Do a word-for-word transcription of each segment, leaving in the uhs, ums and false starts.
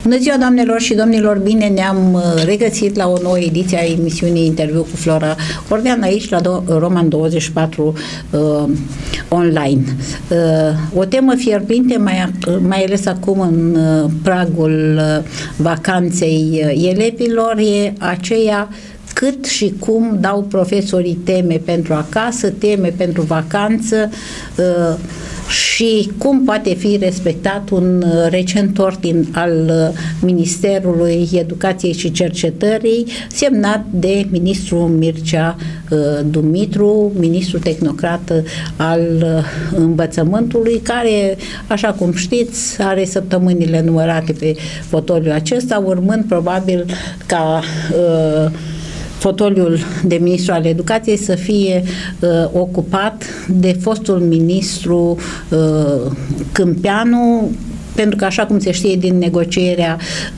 Bună ziua, doamnelor și domnilor! Bine ne-am regăsit la o nouă ediție a emisiunii Interviu cu Flora Ordean aici la Roman douăzeci și patru uh, online. Uh, o temă fierbinte, mai, mai ales acum în uh, pragul uh, vacanței uh, elevilor, e aceea cât și cum dau profesorii teme pentru acasă, teme pentru vacanță uh, și cum poate fi respectat un recent ordin al Ministerului Educației și Cercetării, semnat de ministrul Mircea Dumitru, ministrul tehnocrat al învățământului, care, așa cum știți, are săptămânile numărate pe fotoliul acesta, urmând probabil ca uh, fotoliul de ministru al educației să fie uh, ocupat de fostul ministru uh, Câmpeanu, pentru că, așa cum se știe din negocierea,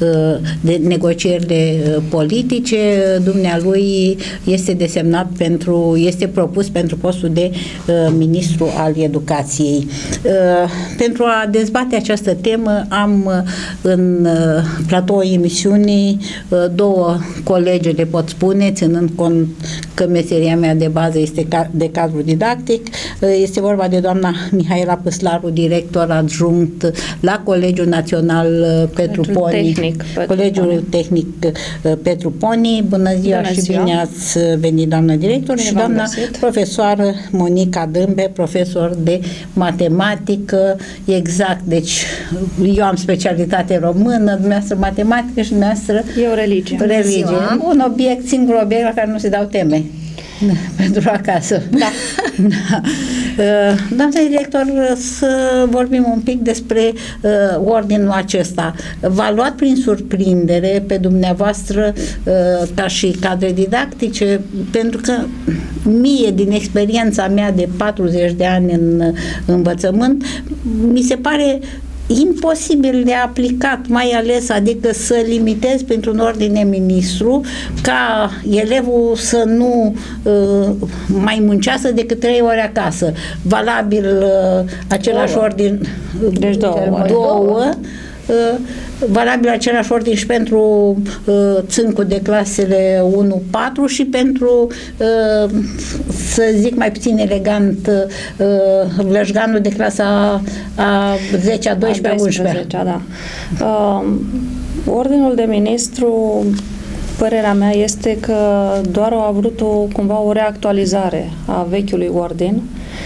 de negocierile politice, dumnealui este desemnat pentru, este propus pentru postul de ministru al educației. Pentru a dezbate această temă, am în platou emisiunii două colege, le pot spune, ținând cont că meseria mea de bază este de cadru didactic. Este vorba de doamna Mihaela Păslaru, director adjunct la Colegiul Național Petru Poni. Tehnic, Colegiul Poni. Tehnic Petru Poni. Bună ziua. Bună și ziua. Bine ați venit, doamnă director. Bine, și doamna profesoară Monica Dâmbe, profesor de matematică. Exact, deci eu am specialitate română, dumneavoastră matematică și dumneavoastră eu religie. religie. Un obiect, singur obiect la care nu se dau teme. Pentru acasă. Da. Da. Doamna director, să vorbim un pic despre uh, ordinul acesta. V-a luat prin surprindere pe dumneavoastră uh, ca și cadre didactice, pentru că mie, din experiența mea de patruzeci de ani în învățământ, mi se pare imposibil de aplicat, mai ales, adică să limitezi printr-un ordine ministru ca elevul să nu uh, mai muncească decât trei ore acasă. Valabil uh, același două. ordin deci două, două, două uh, valabil același ordin și pentru uh, țâncul de clasele unu patru și pentru, uh, să zic mai puțin elegant, uh, vlășganul de clasa a zecea, a doisprezecea, a unsprezecea. Da. Uh, ordinul de ministru, părerea mea este că doar au avut o, cumva o reactualizare a vechiului ordin.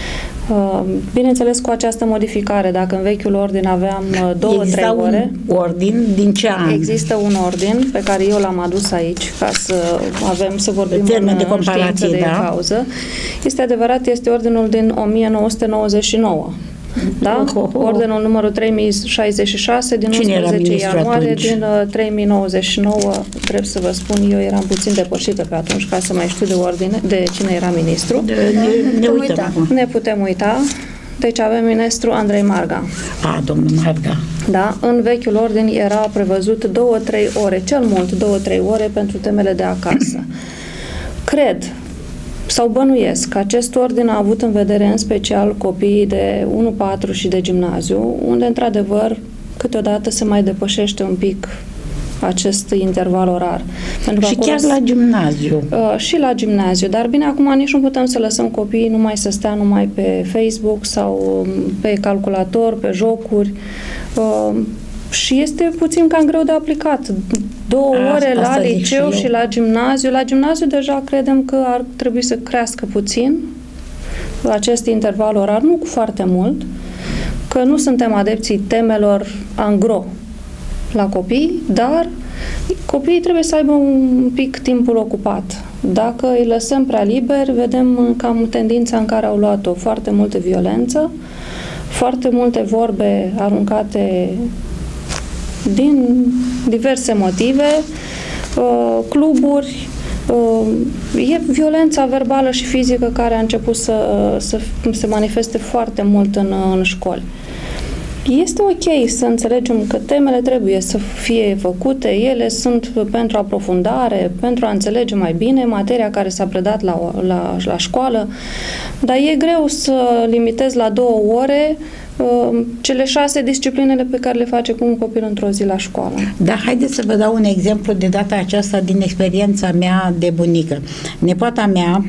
Bineînțeles, cu această modificare, dacă în vechiul ordin aveam două, trei ore... un ordin din ce an? Există un ordin pe care eu l-am adus aici ca să avem, să vorbim în, în de comparație, de da? cauză. Este adevărat, este ordinul din o mie nouă sute nouăzeci și nouă. Da? Oh, oh, oh. Ordinul numărul trei mii șaizeci și șase din Cine unsprezece ianuarie atunci? din uh, trei mii nouăzeci și nouă. Trebuie să vă spun, eu eram puțin depășită pe atunci ca să mai știu de ordine, de cine era ministru. De, ne, ne uităm acum. Ne putem uita. Deci avem ministru Andrei Marga. A, domnul Marga. Da, în vechiul ordin era prevăzut două, trei ore, cel mult două, trei ore pentru temele de acasă. Cred sau bănuiesc că acest ordin a avut în vedere în special copiii de unu patru și de gimnaziu, unde într-adevăr câteodată se mai depășește un pic acest interval orar. Pentru și chiar la gimnaziu. Uh, și la gimnaziu, dar bine, acum nici nu putem să lăsăm copiii numai să stea numai pe Facebook sau pe calculator, pe jocuri. Uh, și este puțin cam greu de aplicat. Două A, ore la liceu și, și la gimnaziu. La gimnaziu deja credem că ar trebui să crească puțin acest interval orar, nu cu foarte mult, că nu suntem adepții temelor angro la copii, dar copiii trebuie să aibă un pic timpul ocupat. Dacă îi lăsăm prea liberi, vedem cam tendința în care au luat-o foarte multă violență, foarte multe vorbe aruncate din diverse motive, cluburi, e violența verbală și fizică care a început să, să se manifeste foarte mult în, în școli. Este ok să înțelegem că temele trebuie să fie făcute, ele sunt pentru aprofundare, pentru a înțelege mai bine materia care s-a predat la, la, la școală, dar e greu să limitezi la două ore cele șase disciplinele pe care le face cu un copil într-o zi la școală. Da, haideți să vă dau un exemplu de data aceasta din experiența mea de bunică. Nepoata mea,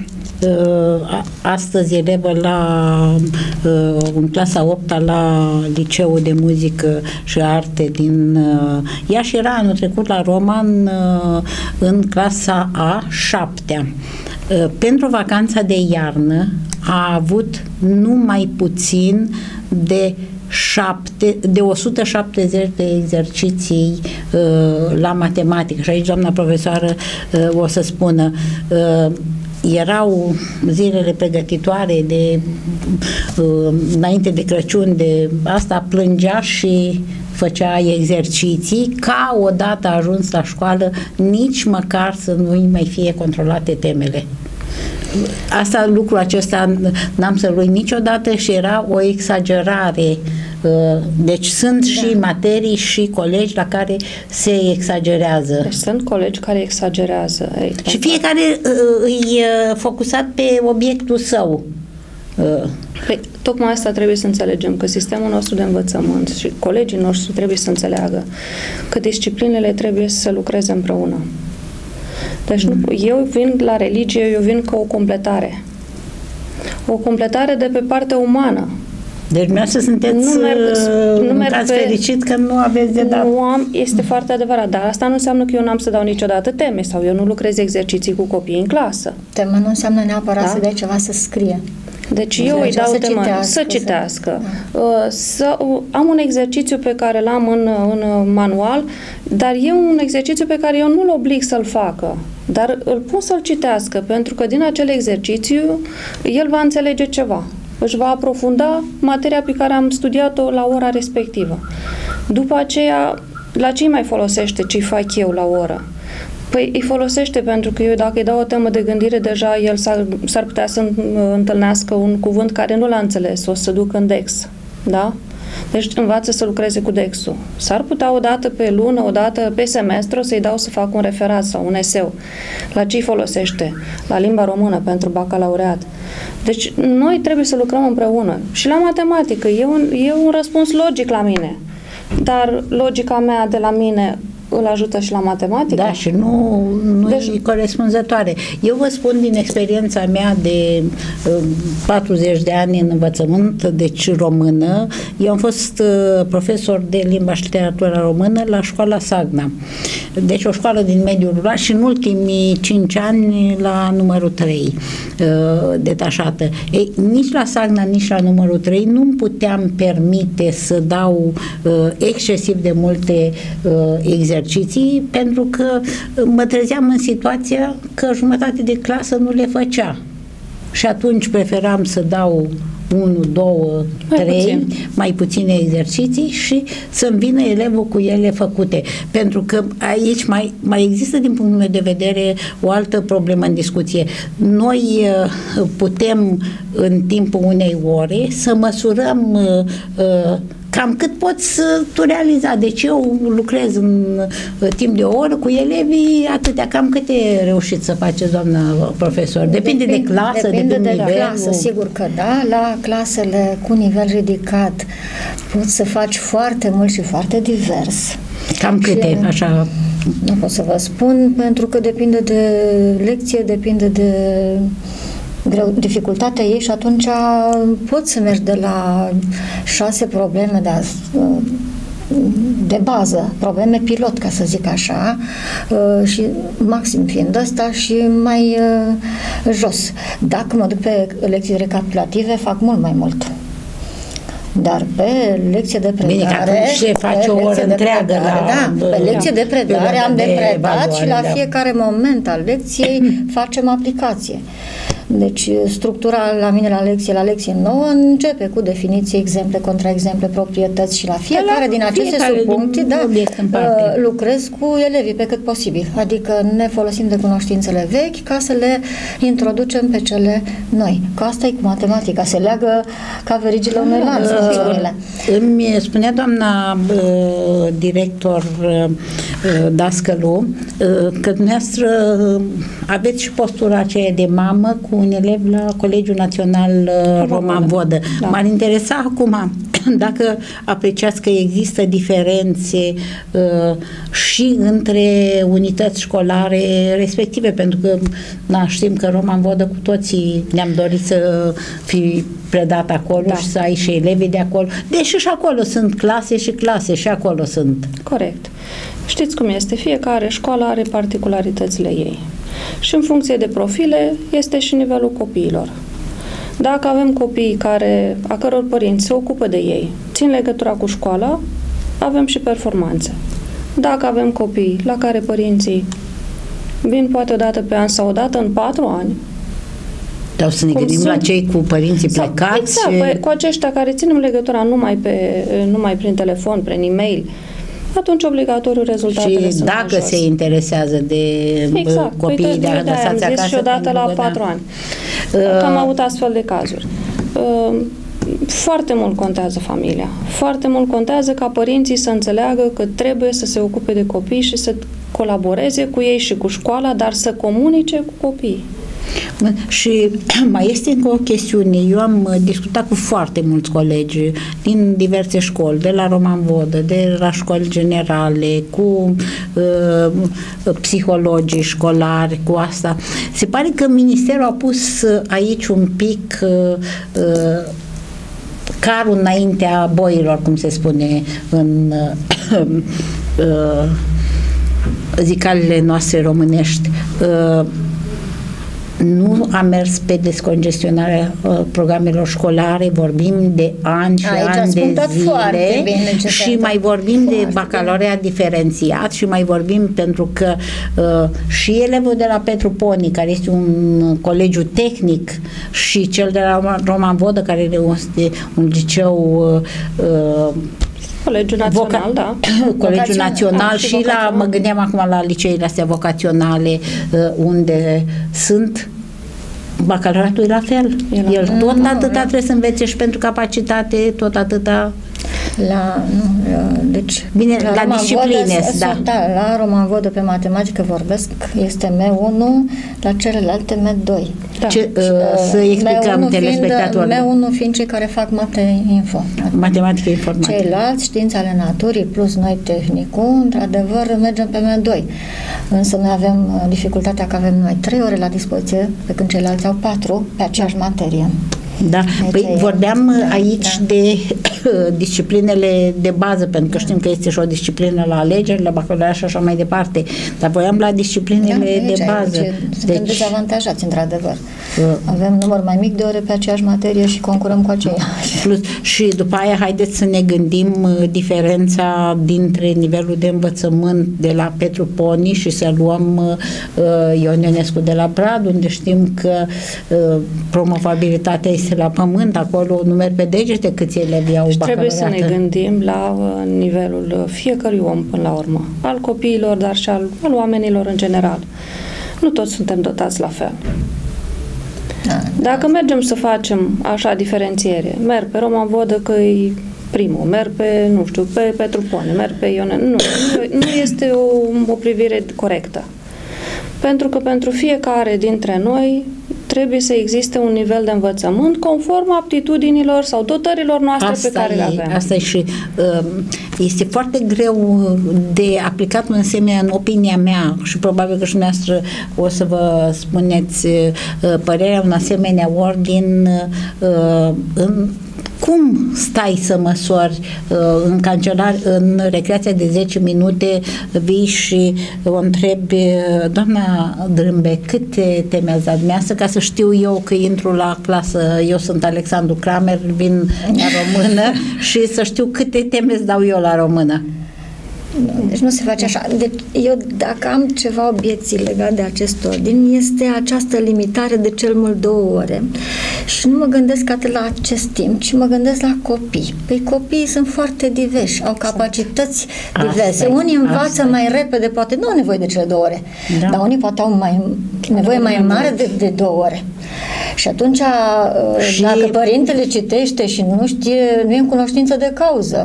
astăzi elevă la în clasa a opta la Liceul de Muzică și Arte din Iași, era anul trecut la Roman în clasa a șaptea. Pentru vacanța de iarnă a avut numai puțin de șapte, de o sută șaptezeci de exerciții uh, la matematică. Și aici doamna profesoară uh, o să spună uh, erau zilele pregătitoare de uh, înainte de Crăciun, de asta plângea și făcea exerciții, ca odată a ajuns la școală, nici măcar să nu-i mai fie controlate temele. Asta, lucrul acesta n-am să-l uit niciodată și era o exagerare. Deci sunt da. și materii și colegi la care se exagerează. Deci sunt colegi care exagerează. Ei, și fiecare e focusat pe obiectul său. Păi, tocmai asta trebuie să înțelegem, că sistemul nostru de învățământ și colegii noștri trebuie să înțeleagă că disciplinele trebuie să lucreze împreună. Deci mm. eu vin la religie, eu vin ca o completare. O completare de pe partea umană. Deci dumneavoastră sunteți nu merg, nu merg pe, fericit că nu aveți de dat. Nu am, este foarte adevărat, dar asta nu înseamnă că eu n-am să dau niciodată teme sau eu nu lucrez exerciții cu copiii în clasă. Tema nu înseamnă neapărat da? să dai ceva să scrie. Deci eu îi dau temă să citească. Da. Să, am un exercițiu pe care l-am în, în manual, dar e un exercițiu pe care eu nu-l oblig să-l facă, dar îl pun să-l citească, pentru că din acel exercițiu el va înțelege ceva. Își va aprofunda materia pe care am studiat-o la ora respectivă. După aceea, la ce îi mai folosește ce fac eu la oră? Păi îi folosește pentru că eu dacă îi dau o temă de gândire, deja el s-ar, s-ar putea să întâlnească un cuvânt care nu l-a înțeles, o să ducă în dex. Da? Deci învață să lucreze cu dexul. S-ar putea o dată pe lună, o dată pe semestru să-i dau să fac un referat sau un eseu. La ce îi folosește? La limba română pentru bacalaureat. Deci noi trebuie să lucrăm împreună. Și la matematică e un, e un răspuns logic la mine. Dar logica mea de la mine îl ajută și la matematică? Da, și nu, nu deci, e corespunzătoare. Eu vă spun din experiența mea de uh, patruzeci de ani în învățământ, deci română. Eu am fost uh, profesor de limba și literatură română la școala Sagna. Deci o școală din mediul rural și în ultimii cinci ani la numărul trei uh, detașată. Ei, nici la Sagna, nici la numărul trei nu puteam permite să dau uh, excesiv de multe uh, exerciții, pentru că mă trezeam în situația că jumătate de clasă nu le făcea. Și atunci preferam să dau unu, două, mai trei, puțin. mai puține exerciții și să-mi vină elevul cu ele făcute. Pentru că aici mai, mai există, din punctul meu de vedere, o altă problemă în discuție. Noi putem, în timpul unei ore, să măsurăm uh, cam cât poți tu realiza. Deci eu lucrez în timp de o oră cu elevii atâtea, cam câte reușiți să faceți, doamnă profesor? Depinde, depinde de clasă, depinde de, de nivel. clasă, sigur că da. La clasele cu nivel ridicat poți să faci foarte mult și foarte divers. Cam câte, și, așa? Nu pot să vă spun, pentru că depinde de lecție, depinde de greu, dificultatea ei și atunci poți să mergi de la șase probleme de, de bază, probleme pilot, ca să zic așa, și maxim fiind ăsta și mai jos. Dacă mă duc pe lecții recapitulative, fac mult mai mult. Dar pe lecție de predare... Bine, că atunci face o oră întreagă predare, la... Da, pe lecție de predare am de, de predat și la da. fiecare moment al lecției facem aplicație. Deci structura la mine la lecție, la lecție nouă, începe cu definiții, exemple, contraexemple, proprietăți și la fiecare la din aceste subpuncte da, lucrez cu elevii pe cât posibil. Adică ne folosim de cunoștințele vechi ca să le introducem pe cele noi. Că asta e cu matematica, se leagă ca verigile unui lanț. Uh, îmi spunea doamna uh, director uh, Dascălu uh, că dumneavoastră uh, aveți și postura aceea de mamă cu un elev la Colegiul Național uh, Roman Vodă. Da. M-ar interesa acum dacă apreciați că există diferențe uh, și între unități școlare respective, pentru că na, știm că Roman Vodă cu toții ne-am dorit să fi predat acolo, da, și să ai și elevii de acolo, deși și acolo sunt clase și clase, și acolo sunt. Corect. Știți cum este, fiecare școală are particularitățile ei și în funcție de profile este și nivelul copiilor. Dacă avem copii care, a căror părinți se ocupă de ei, țin legătura cu școala, avem și performanțe. Dacă avem copii la care părinții vin poate o dată pe an sau o dată în patru ani, sau să ne gândim la cei cu părinții sau, plecați. Exact, pe, cu aceștia care ținem legătura numai, pe, numai prin telefon, prin e-mail, atunci obligatoriu rezultatele și sunt dacă mai jos. se interesează de exact. copiii păi, de a lăsați acasă. Și odată la patru ani. Uh, că am avut astfel de cazuri. Uh, foarte mult contează familia. Foarte mult contează ca părinții să înțeleagă că trebuie să se ocupe de copii și să colaboreze cu ei și cu școala, dar să comunice cu copiii. Și mai este încă o chestiune. Eu am discutat cu foarte mulți colegi din diverse școli, de la Roman Vodă, de la școli generale, cu uh, psihologii școlari, cu asta. Se pare că Ministerul a pus aici un pic uh, uh, carul înaintea boilor, cum se spune în uh, uh, zicalele noastre românești. Uh, Nu a mers pe descongestionarea uh, programelor școlare, vorbim de ani și Aici ani de zile bine, și mai vorbim de bacalaureat diferențiat și mai vorbim pentru că uh, și elevul de la Petru Poni, care este un colegiu tehnic, și cel de la Roman Vodă, care este un liceu uh, Colegiul Național, Voca- da. Colegiul Național și, și la, mă gândeam acum la liceile astea vocaționale, unde sunt, bacalaureatul e la fel. E la El fel. tot mm, atâta nu, trebuie să învețe și pentru capacitate, tot atâta. La, nu, deci, bine, la, la discipline, da. Da, la Roman Vodă pe matematică vorbesc, este M unu, la celelalte M doi. Da. Ce, uh, să explicăm telespectatorilor. M unu fiind cei care fac mate info. Matematică informatică. Ceilalți, științe ale naturii, plus noi tehnicul, într-adevăr mergem pe M doi. Însă noi avem dificultatea că avem noi trei ore la dispoziție, pe când ceilalți au patru pe aceeași materie. Da, păi e, vorbeam da, aici da. de disciplinele de bază, pentru că știm că este și o disciplină la alegeri, la bacalaureat și așa mai departe, dar voiam la disciplinele da, aici, de bază. Aici, suntem deci, dezavantajați, într-adevăr. Uh, Avem număr mai mic de ore pe aceeași materie și concurăm cu aceea. Plus, și după aia haideți să ne gândim diferența dintre nivelul de învățământ de la Petru Poni și să luăm uh, Ion Ionescu de la Brad, unde știm că uh, promovabilitatea este la pământ, acolo numeri pe degete câți elevi au bacalaureată. Trebuie să ne gândim la uh, nivelul fiecărui om până la urmă, al copiilor, dar și al, al oamenilor în general. Nu toți suntem dotați la fel. Da, Dacă da. mergem să facem așa diferențiere, merg pe Roman Vodă că e primul, merg pe, nu știu, pe Petru Poni, merg pe Ione, nu, nu, nu este o, o privire corectă. Pentru că pentru fiecare dintre noi trebuie să existe un nivel de învățământ conform aptitudinilor sau dotărilor noastre asta pe care e, le avem. Asta e și uh, este foarte greu de aplicat în asemenea, în opinia mea, și probabil că și dumneavoastră o să vă spuneți uh, părerea, în asemenea ordin uh, în cum stai să măsori uh, în cancelar, în recreația de zece minute, vii și o întrebi, doamna Drâmbe, câte teme ați dat dumneavoastră, ca să știu eu că intru la clasă, eu sunt Alexandru Kramer, vin la română și să știu câte teme îți dau eu la română. Deci nu se face așa. Deci eu, dacă am ceva obiecții legate de acest ordin, este această limitare de cel mult două ore. Și nu mă gândesc atât la acest timp, ci mă gândesc la copii. Păi copiii sunt foarte diversi, au capacități diverse. Asta unii învață asta mai repede, poate nu au nevoie de cele două ore, da. Dar unii poate au mai, nevoie mai mare de, de două ore. Și atunci, și dacă părintele citește și nu știe, nu e în cunoștință de cauză,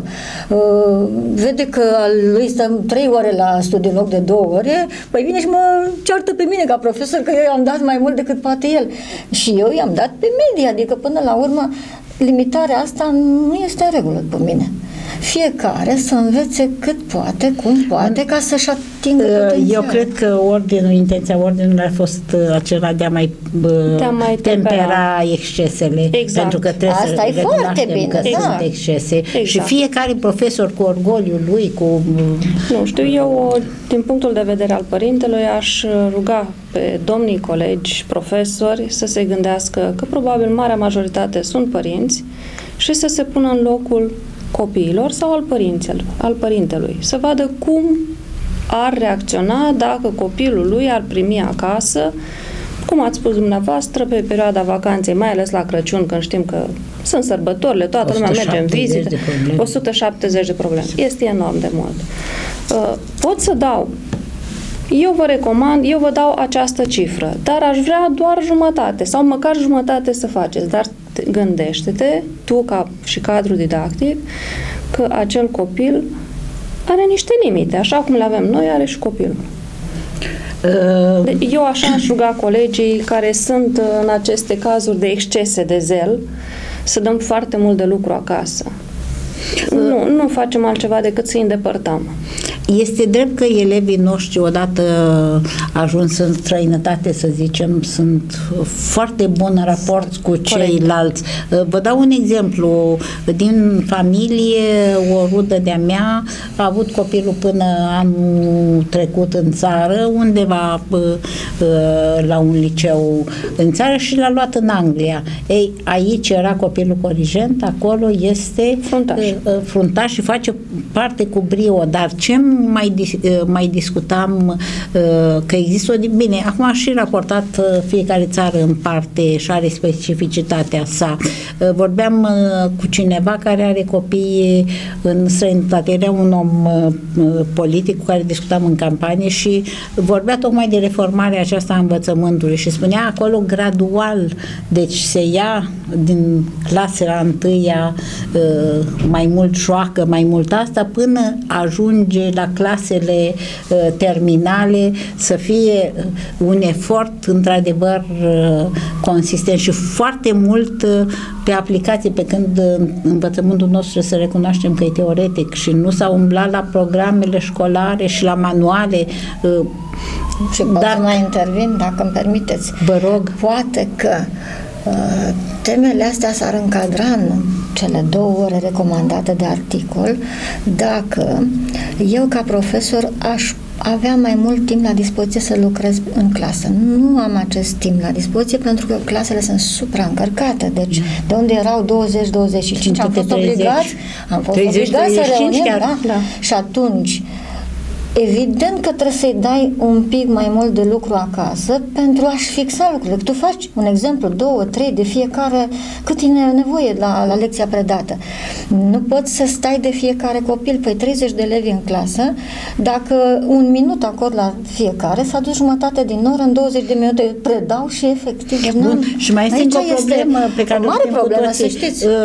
vede că lui stăm trei ore la studiu în loc de două ore, păi vine și mă ceartă pe mine ca profesor că eu i-am dat mai mult decât poate el. Și eu i-am dat pe medie, adică până la urmă limitarea asta nu este în regulă pe mine. Fiecare să învețe cât poate, cum poate, ca să-și atingă potențialul. Eu cred că ordinul, intenția ordinului a fost acela de a mai, de a mai tempera, tempera excesele. Exact. Pentru că trebuie Asta să e foarte bine, că da. sunt excese. Exact. Și fiecare profesor cu orgoliul lui, cu... Nu știu, eu, din punctul de vedere al părintelui, aș ruga pe domnii colegi, profesori, să se gândească că probabil marea majoritate sunt părinți și să se pună în locul copiilor sau al părinților, al părintelui, să vadă cum ar reacționa dacă copilul lui ar primi acasă, cum ați spus dumneavoastră, pe perioada vacanței, mai ales la Crăciun, când știm că sunt sărbătorile, toată lumea merge în vizite, o sută șaptezeci de probleme. Este enorm de mult. Pot să dau, eu vă recomand, eu vă dau această cifră, dar aș vrea doar jumătate sau măcar jumătate să faceți, dar gândește-te, tu ca și cadru didactic, că acel copil are niște limite, așa cum le avem noi, are și copilul. Uh... Eu așa aș ruga colegii care sunt în aceste cazuri de excese de zel să dăm foarte mult de lucru acasă. Uh... Nu, nu facem altceva decât să îi îndepărtăm. Este drept că elevii noștri, odată ajuns în străinătate, să zicem, sunt foarte buni în raport cu ceilalți. Vă dau un exemplu. Din familie, o rudă de-a mea a avut copilul până anul trecut în țară, undeva la un liceu în țară și l-a luat în Anglia. Ei, aici era copilul corigent, acolo este fruntaș, fruntaș și face parte cu brio, dar ce mai, mai discutam că există o... Bine, acum a și raportat fiecare țară în parte și are specificitatea sa. Vorbeam cu cineva care are copii în străinătate. Era un om politic cu care discutam în campanie și vorbea tocmai de reformarea aceasta a învățământului și spunea acolo gradual, deci se ia din clasele întâia mai mult joacă, mai mult asta, până ajunge la clasele uh, terminale să fie un efort într-adevăr uh, consistent și foarte mult uh, pe aplicație, pe când uh, învățământul nostru să recunoaștem că e teoretic și nu s-a umblat la programele școlare și la manuale. Uh, și pot dacă, să mai intervin, dacă îmi permiteți. Vă rog. Poate că uh, temele astea s-ar încadra în cele două ore recomandate de articol dacă eu ca profesor aș avea mai mult timp la dispoziție să lucrez în clasă. Nu am acest timp la dispoziție pentru că clasele sunt supraîncărcate. Deci de unde erau douăzeci douăzeci și cinci am fost obligați am fost obligați să reunim, da? Da. Și atunci evident că trebuie să-i dai un pic mai mult de lucru acasă pentru a-și fixa lucrurile. Tu faci un exemplu, două, trei de fiecare, cât e nevoie la, la lecția predată. Nu poți să stai de fiecare copil, păi treizeci de elevi în clasă, dacă un minut acord la fiecare, s-a dus jumătate din oră, în douăzeci de minute predau și efectiv. Bun, și mai este încă o problemă pe care o mare problemă, să știți. Uh,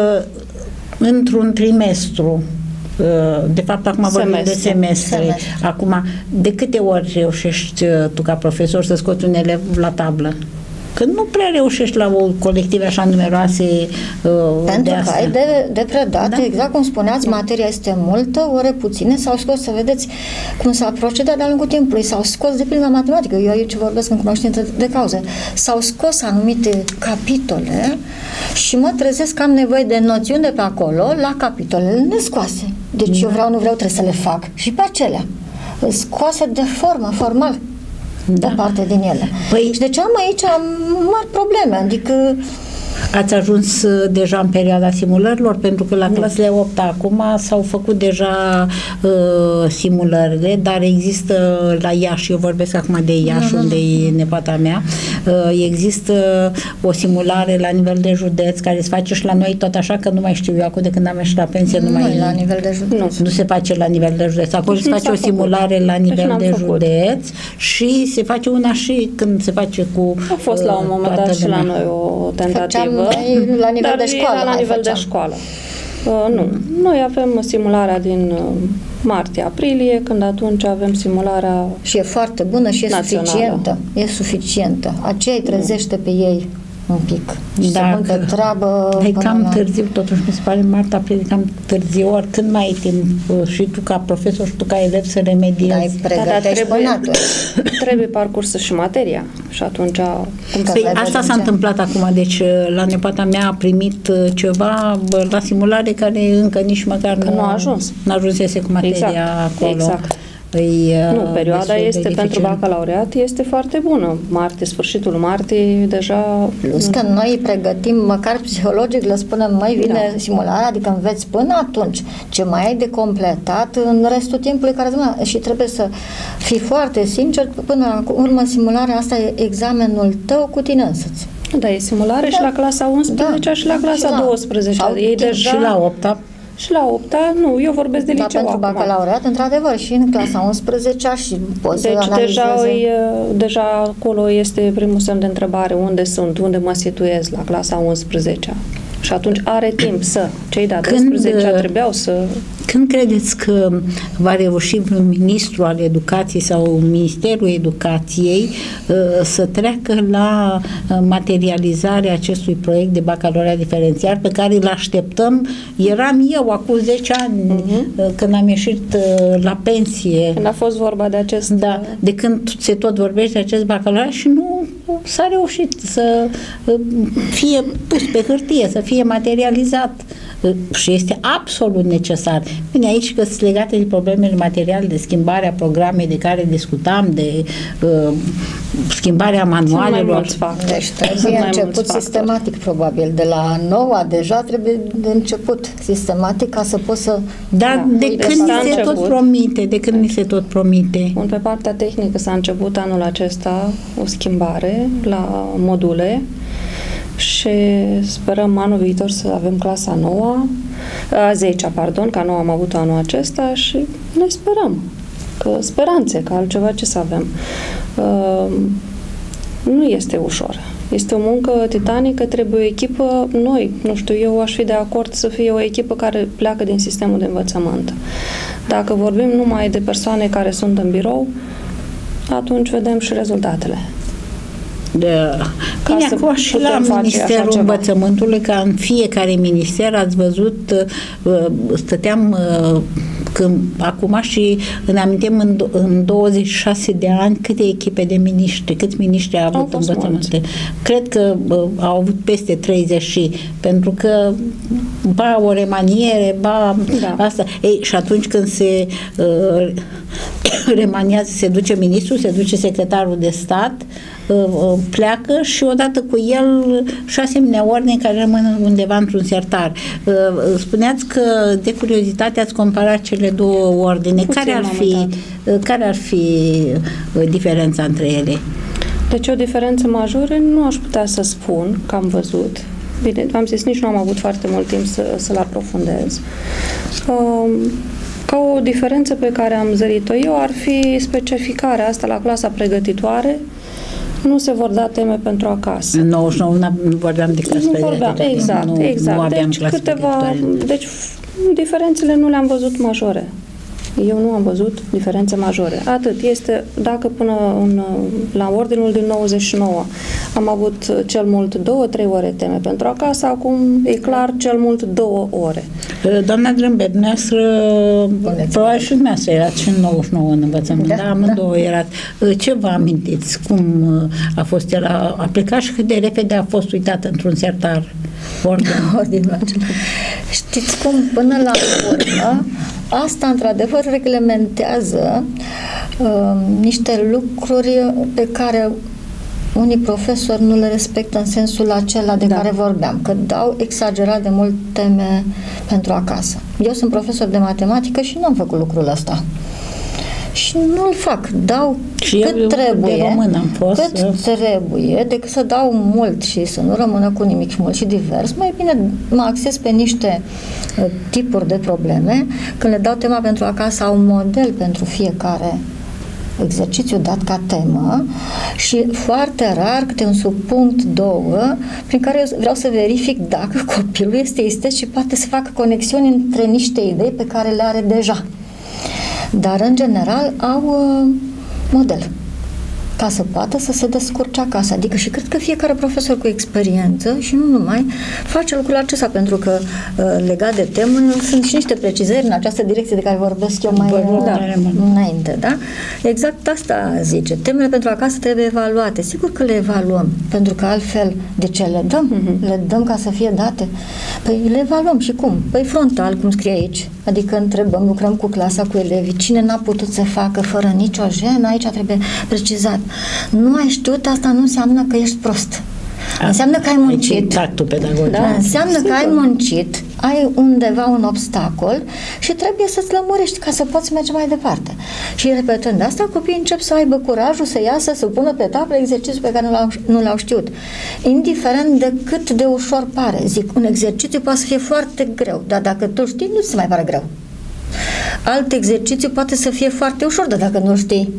într-un trimestru, de fapt acum vorbim de semestre. semestre. Acum, de câte ori reușești tu ca profesor să scoți un elev la tablă? Că nu prea reușești la o colective așa numeroase uh, pentru de că astea. ai de, de predat, da? Exact cum spuneați, da. Materia este multă, ore puține, s-au scos, să vedeți cum s-a procedat de-a lungul timpului, s-au scos de pildă matematică, eu aici vorbesc în cunoștință de cauză, s-au scos anumite capitole și mă trezesc că am nevoie de noțiuni de pe acolo la capitolele nescoase. Deci da. eu vreau, nu vreau, trebuie să le fac și pe acelea scoase de formă, formal. Da. O parte din ele. Păi, și deci am aici am mari probleme, adică ați ajuns deja în perioada simulărilor, pentru că la nu. clasele opt acum s-au făcut deja uh, simulările, dar există la Iași, eu vorbesc acum de Iași, nu, unde nu. e nepoata mea, uh, există o simulare la nivel de județ care se face și la noi tot așa, că nu mai știu eu acum de când am ieșit la pensie, nu, nu mai la nivel de județ. Nu, nu se face la nivel de județ. Acolo deci se face o simulare făcut. la nivel de făcut. județ și se face una și când se face cu a fost la un moment dat și la noi o tentativă. La nivel Dar de școală. la nivel făceam. de școală. Uh, nu. Noi avem simularea din uh, martie-aprilie, când atunci avem simularea și e foarte bună și e națională. suficientă. E suficientă. Aceea îi trezește nu. pe ei. un pic. Și se pun pe treabă. E cam la... târziu, totuși mi se pare, Marta, april cam târziu, oricând mai ai timp și tu ca profesor și tu ca elev să remediezi. Da, da, da, trebuie, trebuie parcursă și materia și atunci... Cum păi asta s-a întâmplat acum, deci la nepoata mea a primit ceva la simulare care încă nici măcar nu, nu a ajuns. Nu ajunsese cu materia exact, acolo. Exact. Îi, nu, perioada este de pentru bacalaureat, este foarte bună. Martie, sfârșitul martie, deja... Plus că noi pregătim, măcar psihologic, le spunem, mai vine da. simularea, adică înveți până atunci ce mai ai de completat în restul timpului care rămâne. Și trebuie să fii foarte sincer, până la urmă simularea asta e examenul tău cu tine însuți. Da, e simulare da. și la clasa unsprezecea da. și la clasa și la, douăsprezecea. Ei deja... Și la opta. Și la opta, nu, eu vorbesc de liceu acum. Dar pentru bacalaureat, într-adevăr, și în clasa unsprezecea și poți deci să analizeze. Deja, îi, deja acolo este primul semn de întrebare, unde sunt, unde mă situez la clasa unsprezecea. Și atunci are timp să, cei de-a doisprezecea trebuiau să... Când credeți că va reuși un ministru al educației sau Ministerul Educației să treacă la materializarea acestui proiect de bacalaureat diferențiat pe care îl așteptăm? Eram eu acum zece ani uh-huh. când am ieșit la pensie. Când a fost vorba de acest... Da, de când se tot vorbește de acest bacalaureat și nu s-a reușit să fie pus pe hârtie, să fie materializat. Și este absolut necesar. Bine, aici că sunt legate de problemele materiale, de schimbarea programei de care discutam, de uh, schimbarea manualelor. Deci trebuie început sistematic, probabil. De la noua deja trebuie de început sistematic ca să poți să... Dar da, de când ni se tot promite, de când ni se tot promite. Pe partea tehnică s-a început anul acesta o schimbare la module și sperăm anul viitor să avem clasa noua, a zecea, pardon, ca nouă am avut anul acesta și noi sperăm, că speranțe, că altceva ce să avem. Uh, nu este ușor. Este o muncă titanică, trebuie o echipă, noi, nu știu, eu aș fi de acord să fie o echipă care pleacă din sistemul de învățământ. Dacă vorbim numai de persoane care sunt în birou, atunci vedem și rezultatele. De... Bine, acum și la Ministerul Învățământului, ca în fiecare minister, ați văzut, stăteam când, acum și îmi amintim în, în douăzeci și șase de ani câte echipe de miniștri, câți miniștri au avut învățământe. Cred că au avut peste treizeci și, pentru că ba o remaniere, ba da. asta. Ei, și atunci când se uh, remaniază, se duce ministrul, se duce secretarul de stat, pleacă și odată cu el și asemenea ordine care rămân undeva într-un sertar. Spuneați că de curiozitate ați comparat cele două ordine. Care ar fi, care ar fi diferența între ele? Deci o diferență majoră nu aș putea să spun că am văzut. Bine, am zis, nici nu am avut foarte mult timp să, să-l aprofundez. Ca o diferență pe care am zărit-o eu ar fi specificarea asta la clasa pregătitoare. Nu se vor da teme pentru acasă. În nouăzeci și nouă nu vorbeam de clasă pregătitoare. Exact, nu, exact. Nu aveam deci câteva, deci diferențele nu le-am văzut majore. Eu nu am văzut diferențe majore. Atât. Este, dacă până în, la ordinul din nouăzeci și nouă am avut cel mult două, trei ore teme pentru acasă, acum e clar cel mult două ore. Doamna Drâmbe, dumneavoastră, probabil și dumneavoastră erați și în nouăzeci și nouă în învățământ, da, da, amândouă da. erați. Ce vă amintiți? Cum a fost el? A, a plecat și cât de repede a fost uitat într-un sertar? Ordinul acela. Știți cum, până la urmă, asta într-adevăr reglementează uh, niște lucruri pe care unii profesori nu le respectă în sensul acela de da. care vorbeam, că dau exagerat de mult teme pentru acasă. Eu sunt profesor de matematică și nu am făcut lucrul ăsta. Și nu-l fac. Dau și cât trebuie, am fost, cât eu. trebuie, decât să dau mult și să nu rămână cu nimic și mult și divers. Mai bine mă axez pe niște uh, tipuri de probleme. Când le dau tema pentru acasă, au un model pentru fiecare exercițiu dat ca temă și foarte rar câte un subpunct, două, prin care eu vreau să verific dacă copilul este istet și poate să facă conexiuni între niște idei pe care le are deja. Dar, în general, au uh, model ca să poată să se descurce acasă. Adică și cred că fiecare profesor cu experiență și nu numai face lucrul acesta, pentru că legat de temă sunt și niște precizări în această direcție de care vorbesc eu mai da, înainte. Da? Exact asta zice. Temele pentru acasă trebuie evaluate. Sigur că le evaluăm, pentru că altfel de ce le dăm? Uh-huh. Le dăm ca să fie date? Păi le evaluăm și cum? Păi frontal, cum scrie aici. Adică întrebăm, lucrăm cu clasa, cu elevii, cine n-a putut să facă fără nicio jenă, aici trebuie precizat. Nu ai știut, asta nu înseamnă că ești prost. A, înseamnă că ai muncit. Da, înseamnă Sigur. că ai muncit, ai undeva un obstacol și trebuie să-ți lămurești ca să poți merge mai departe. Și repetând asta, copiii încep să aibă curajul să iasă, să pună pe tablă exercițiul pe care nu l-au, nu l-au știut. Indiferent de cât de ușor pare. Zic, un exercițiu poate să fie foarte greu, dar dacă tu știi, nu se mai pare greu. Alt exercițiu poate să fie foarte ușor, dar dacă nu știi,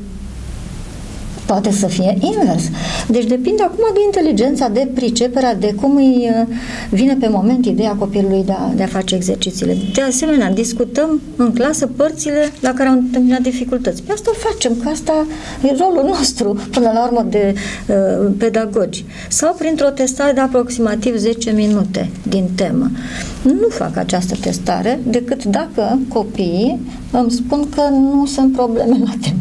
poate să fie invers. Deci depinde acum de inteligența, de priceperea, de cum îi vine pe moment ideea copilului de a, de a face exercițiile. De asemenea, discutăm în clasă părțile la care au întâmpinat dificultăți. Pe asta o facem, că asta e rolul nostru, până la urmă, de uh, pedagogi. Sau printr-o testare de aproximativ zece minute din temă. Nu fac această testare decât dacă copiii îmi spun că nu sunt probleme la temă.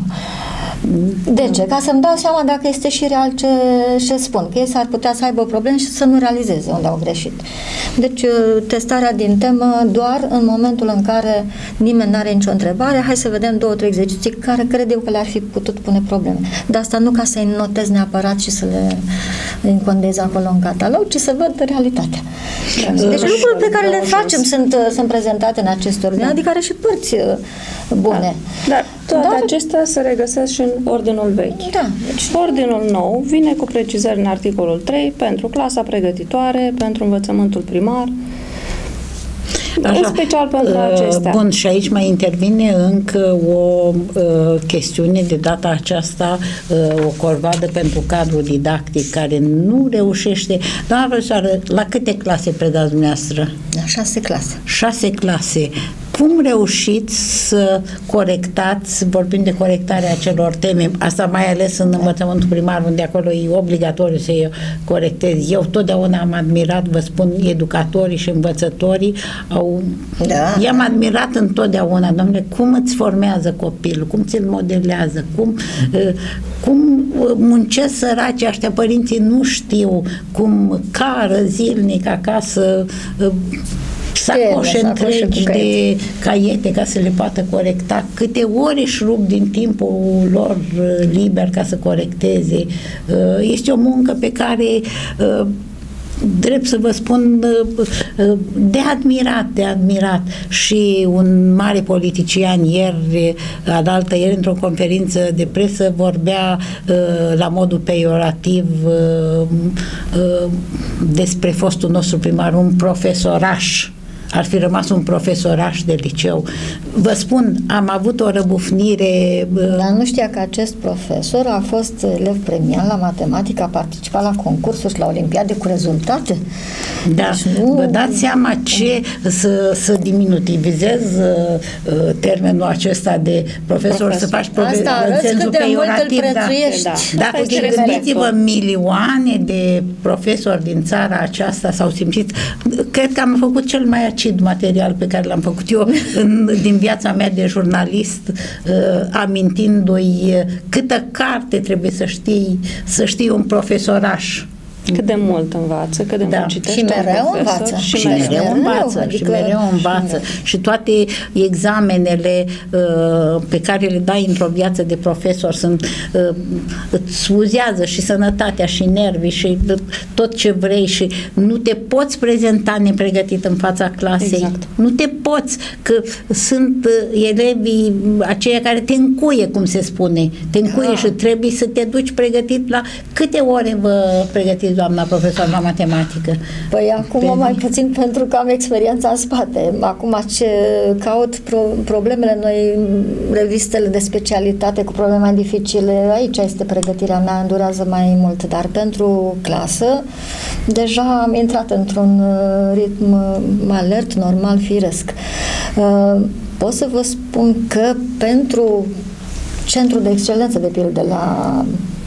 De ce? Ca să-mi dau seama dacă este și real ce, ce spun. Că ei s-ar putea să aibă probleme și să nu realizeze unde au greșit. Deci, testarea din temă doar în momentul în care nimeni nu are nicio întrebare. Hai să vedem două, trei exerciții care cred eu că le-ar fi putut pune probleme. Dar asta nu ca să-i notez neapărat și să le încondez acolo în catalog, ci să văd realitatea. Deci, lucrurile pe care le facem sunt, sunt prezentate în acest ordine, adică are și părți bune. Dar toate Dar, acestea se regăsesc și în ordinul vechi. Da, deci... Ordinul nou vine cu precizări în articolul trei pentru clasa pregătitoare, pentru învățământul primar, Așa, în special pentru uh, acestea. Bun, și aici mai intervine încă o uh, chestiune de data aceasta, uh, o corvoadă pentru cadrul didactic care nu reușește. Doamna profesoară, la câte clase predați dumneavoastră? La șase clase. Șase clase. Cum reușiți să corectați, vorbim de corectarea acelor teme, asta mai ales în învățământul primar, unde acolo e obligatoriu să corectez. Eu totdeauna am admirat, vă spun, educatorii și învățătorii, au, da. i-am admirat întotdeauna, domnule, cum îți formează copilul, cum ți-l modelează, cum, cum muncesc săracii ăștia, părinții nu știu, cum cară zilnic acasă, sacoșe întregi de caiete ca să le poată corecta, câte ori își rup din timpul lor liber ca să corecteze. Este o muncă pe care, drept să vă spun, de admirat, de admirat. Și un mare politician ieri, alaltă ieri, într-o conferință de presă, vorbea la modul peiorativ despre fostul nostru primar, un profesoraș. Ar fi rămas un profesoraș de liceu. Vă spun, am avut o răbufnire... Dar nu știa că acest profesor a fost elev premiat la matematică, a participat la concursuri, la olimpiade cu rezultate. Da, deci nu... vă dați seama ce să, să diminutivizez uh, termenul acesta de profesor, profesor. Să faci profesor în sensul peiorativ. Da, da. Da, gândiți-vă, milioane de profesori din țara aceasta s-au simțit. Cred că am făcut cel mai acid material pe care l-am făcut eu în, din viața mea de jurnalist, uh, amintindu-i câtă carte trebuie să știi, să știi un profesoraș. Cât de mult învață, cât de da. mult citește și mereu un învață. Și, și mereu, mereu învață. Adică, și mereu învață. Și, și toate examenele uh, pe care le dai într-o viață de profesor sunt, uh, îți uzează și sănătatea și nervii și tot ce vrei și nu te poți prezenta nepregătit în fața clasei. Exact. Nu te poți, că sunt uh, elevii aceia care te încuie, cum se spune. Te încuie da. și trebuie să te duci pregătit la câte ore vă pregătiți, doamna profesor, la matematică? Păi acum pe... mai puțin pentru că am experiența în spate. Acum ce caut pro- problemele noi, revistele de specialitate cu probleme mai dificile, aici este pregătirea mea, durează mai mult, dar pentru clasă deja am intrat într-un ritm alert, normal, firesc. Pot să vă spun că pentru Centrul de Excelență, de pildă, la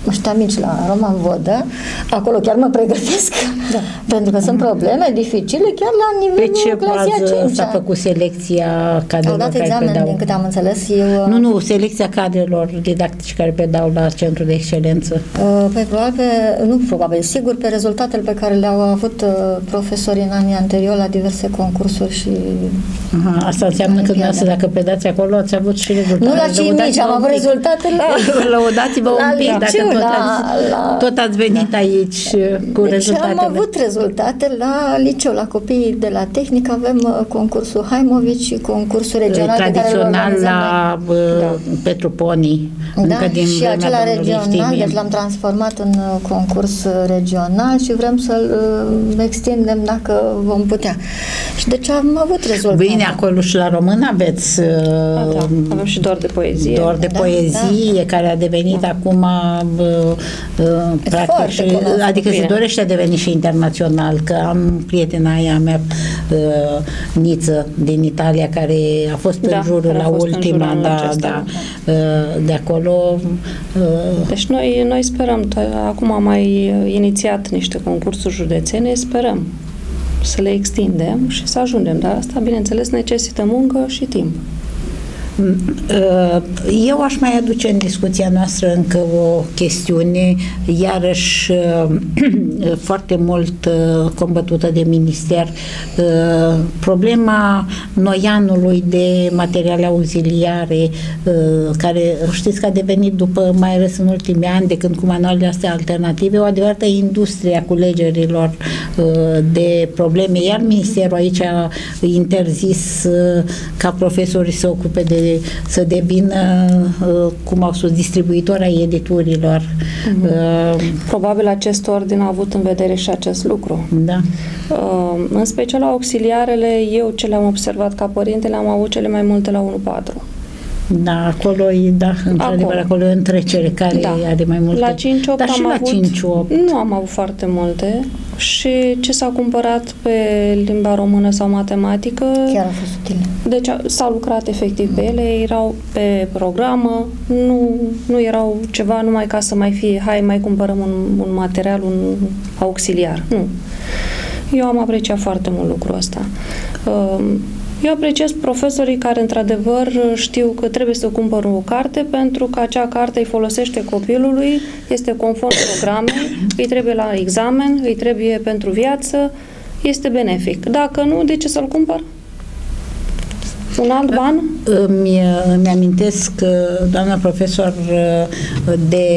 ăștia mici la Roman Vodă, acolo chiar mă pregătesc, da. pentru că sunt probleme dificile chiar la nivelul clasei a cincea. Pe ce bază s-a făcut selecția cadrelor care examen, predau? Din câte am înțeles eu... Nu, nu, selecția cadrelor didactici care predau la Centrul de Excelență. Păi probabil, nu probabil, sigur, pe rezultatele pe care le-au avut profesorii în anii anteriori la diverse concursuri și... Aha, asta înseamnă că dumneavoastră, dacă predați acolo, ați avut și rezultate. Nu la cei mici, am avut rezultate la... Lăudați-vă un pic, dacă tot, la, ați, la, tot ați venit da. aici cu deci rezultatele. Am avut rezultate la liceu, la copiii de la tehnică, avem concursul Haimovici și concursul regional. Tradițional la da. Petru Poni. Da, din și acela regional, deci l-am transformat în concurs regional și vrem să-l extindem dacă vom putea. Și deci am avut rezultate. Bine, acolo și la român aveți da, da. avem și doar de poezie. Doar de da, poezie, da. care a devenit da. acum uh, uh, practic, și, adică bine. se dorește a deveni și internațional, că am prietena aia mea uh, Niță din Italia, care a fost da, în jurul la ultima, în da, da, uh, de acolo. Uh, deci noi, noi sperăm, acum am mai inițiat niște concursuri județene, sperăm să le extindem și să ajungem, dar asta, bineînțeles, necesită muncă și timp. Eu aș mai aduce în discuția noastră încă o chestiune, iarăși foarte mult combătută de minister, problema noianului de materiale auxiliare, care știți că a devenit după mai ales în ultimii ani, de când cu manualele astea alternative, o adevărată industrie a culegerilor de probleme, iar ministerul aici a interzis ca profesorii să ocupe de să devină, cum au spus, distribuitori ai editurilor. Mm-hmm. Probabil acest ordin a avut în vedere și acest lucru. Da. În special la auxiliarele, eu ce le-am observat ca părinte, le-am avut cele mai multe la unu patru. Da, acolo e, da, într-adevăr, acolo e o întrecere care da. are mai multe. La cinci opt dar și am la avut, cinci opt. nu am avut foarte multe și ce s-a cumpărat pe limba română sau matematică chiar a fost utile. Deci s-a lucrat efectiv pe ele, erau pe programă, nu, nu erau ceva numai ca să mai fie, hai, mai cumpărăm un, un material, un auxiliar. Nu. Eu am apreciat foarte mult lucrul ăsta. Eu apreciez profesorii care, într-adevăr, știu că trebuie să cumpără o carte pentru că acea carte îi folosește copilului, este conform programei, îi trebuie la examen, îi trebuie pentru viață, este benefic. Dacă nu, de ce să-l cumpăr? Un alt ban? Îmi, îmi amintesc, doamna profesor, de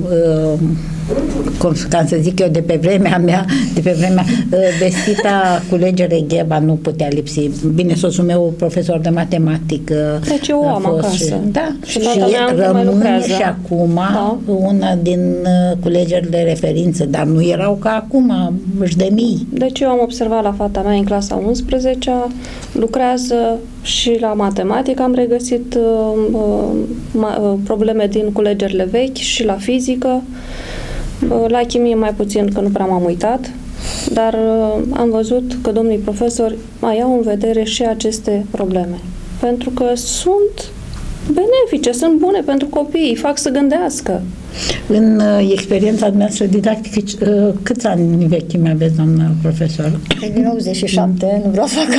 cum să zic eu, de pe vremea mea, de pe vremea vestita culegere Gheba nu putea lipsi. Bine, soțul meu, profesor de matematică. Deci eu am acasă. Da, și, și rămâne și acum da. una din culegerile referință, dar nu erau ca acum, își de mii. Deci eu am observat la fata mea în clasa a unsprezecea, lucrează și la matematică, am regăsit uh, uh, probleme din culegerile vechi și la fizică. La chimie mai puțin, că nu prea m-am uitat, dar uh, am văzut că domnii profesori mai au în vedere și aceste probleme. Pentru că sunt benefice, sunt bune pentru copii, îi fac să gândească. În uh, experiența noastră didactică, uh, câți ani vechime aveți, doamnă profesor? Din optzeci și șapte, nu vreau să fac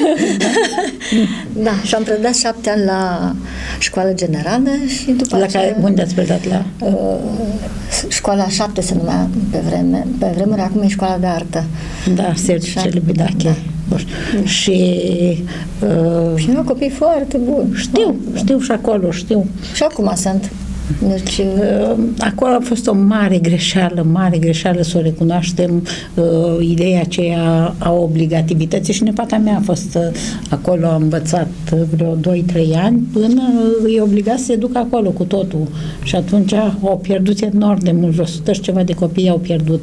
Da, și am predat șapte ani la școală generală și după la aceea... Care, unde ați predat la? Uh, școala șapte se numea pe vreme, pe vremuri, acum e școala de artă. Da, Sergiu Celibidache. Da. Și uh, și erau copii foarte buni. Știu, da, știu și acolo, știu. Și acum sunt. Deci, uh, acolo a fost o mare greșeală, mare greșeală să o recunoaștem, uh, ideea aceea a obligativității și nepata mea a fost uh, acolo, a învățat vreo doi trei ani până îi obliga să se ducă acolo cu totul și atunci au pierdut enorm de mult, vreo o sută și ceva de copii au pierdut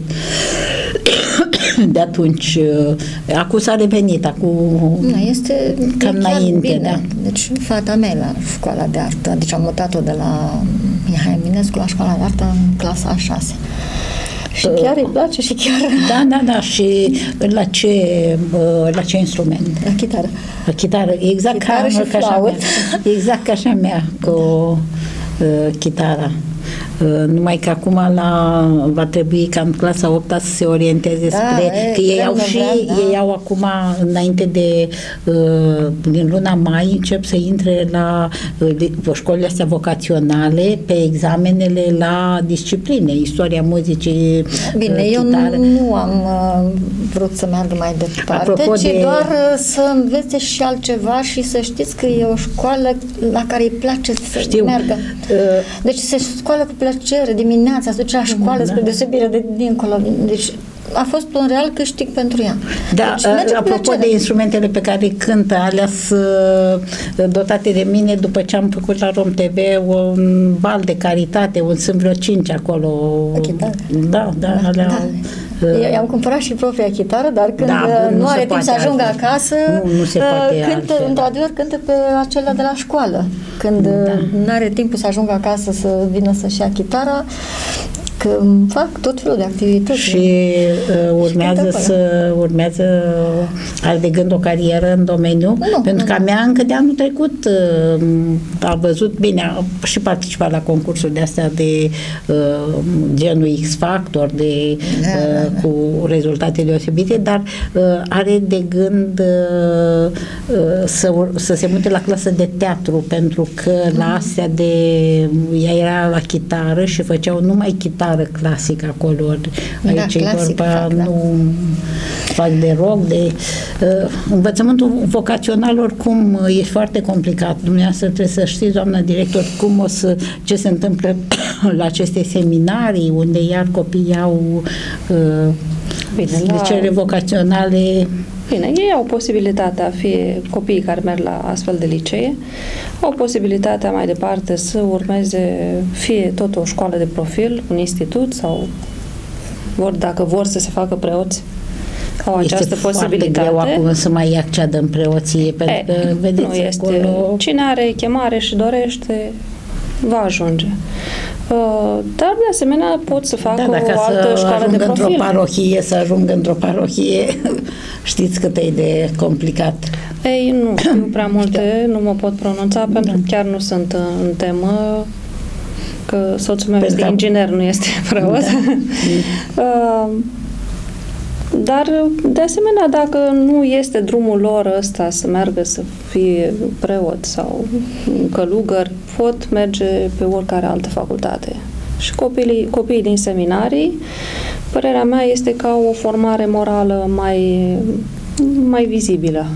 de atunci. Acum s-a revenit, acum da, este cam înainte. Bine. Da. Deci fata mea la școala de artă, deci am mutat-o de la Mihai Eminescu la școala de artă în clasa a șasea. Și chiar îi place și chiar... Da, da, da. Și la ce, la ce instrument? La chitară. La chitară. Exact chitară ca, și ca așa mea. Exact ca așa mea cu uh, chitara. Numai că acum la, va trebui ca în clasa a opta să se orienteze da, spre... E, că ei au și, da. ei au acum, înainte de din luna mai, încep să intre la școlile astea vocaționale pe examenele la discipline, istoria muzicii, Bine, chitară. Eu nu am vrut să meargă mai departe, Apropo ci de... doar să învețe și altceva și să știți că e o școală la care îi place să Știu. meargă. Deci se scoală cu plăcere dimineața, se duce la școală, da. Spre deosebire de dincolo. Deci a fost un real câștig pentru ea. Da, deci, apropo de instrumentele pe care cântă, aleas dotate de mine după ce am făcut la Rom T V un bal de caritate, un sunt vreo cinci acolo. Chitară. Da, da, da, alea, da. Eu i-am cumpărat și propria chitară, dar când da, nu, nu are timp să ajungă altfel. acasă, nu, nu se poate cântă, într-adevăr, cântă pe acelea de la școală. Când da. Nu are timpul să ajungă acasă să vină să-și ia chitara, că fac tot felul de activități. Și uh, urmează și să urmează are de gând o carieră în domeniu, nu, pentru că a mea încă de anul trecut uh, a văzut bine, a și participat la concursuri de astea de uh, genul X-Factor, de uh, cu rezultate deosebite, dar uh, are de gând uh, uh, să, să se mute la clasă de teatru, pentru că la astea de ea era la chitară și făceau numai chitară clasic acolo. Aici da, clasic, vorba, fac, nu da. fac de rock, de uh, învățământul vocațional oricum e foarte complicat. Dumneavoastră trebuie să știți, doamna director, cum o să, ce se întâmplă la aceste seminarii unde iar copiii au uh, Bine, liceele la... vocaționale. Bine, ei au posibilitatea, fie copiii care merg la astfel de licee, au posibilitatea mai departe să urmeze fie tot o școală de profil, un institut sau vor, dacă vor să se facă preoți, au este această posibilitate. Este foarte greu acum să mai acceadă în preoție, pentru e, că vedeți nu este. Acolo... Cine are chemare și dorește, va ajunge. Dar, de asemenea, pot să facă da, o altă școală de profil. într-o parohie, să ajungă într-o parohie, știți cât e de complicat. Ei, nu știu prea multe, nu mă pot pronunța, pentru că chiar nu sunt în temă, că soțul meu este inginer, nu este preot. Da. Dar, de asemenea, dacă nu este drumul lor ăsta să meargă să fie preot sau călugăr, pot merge pe oricare altă facultate. Și copiii, copiii din seminarii, părerea mea este că au o formare morală mai, mai vizibilă.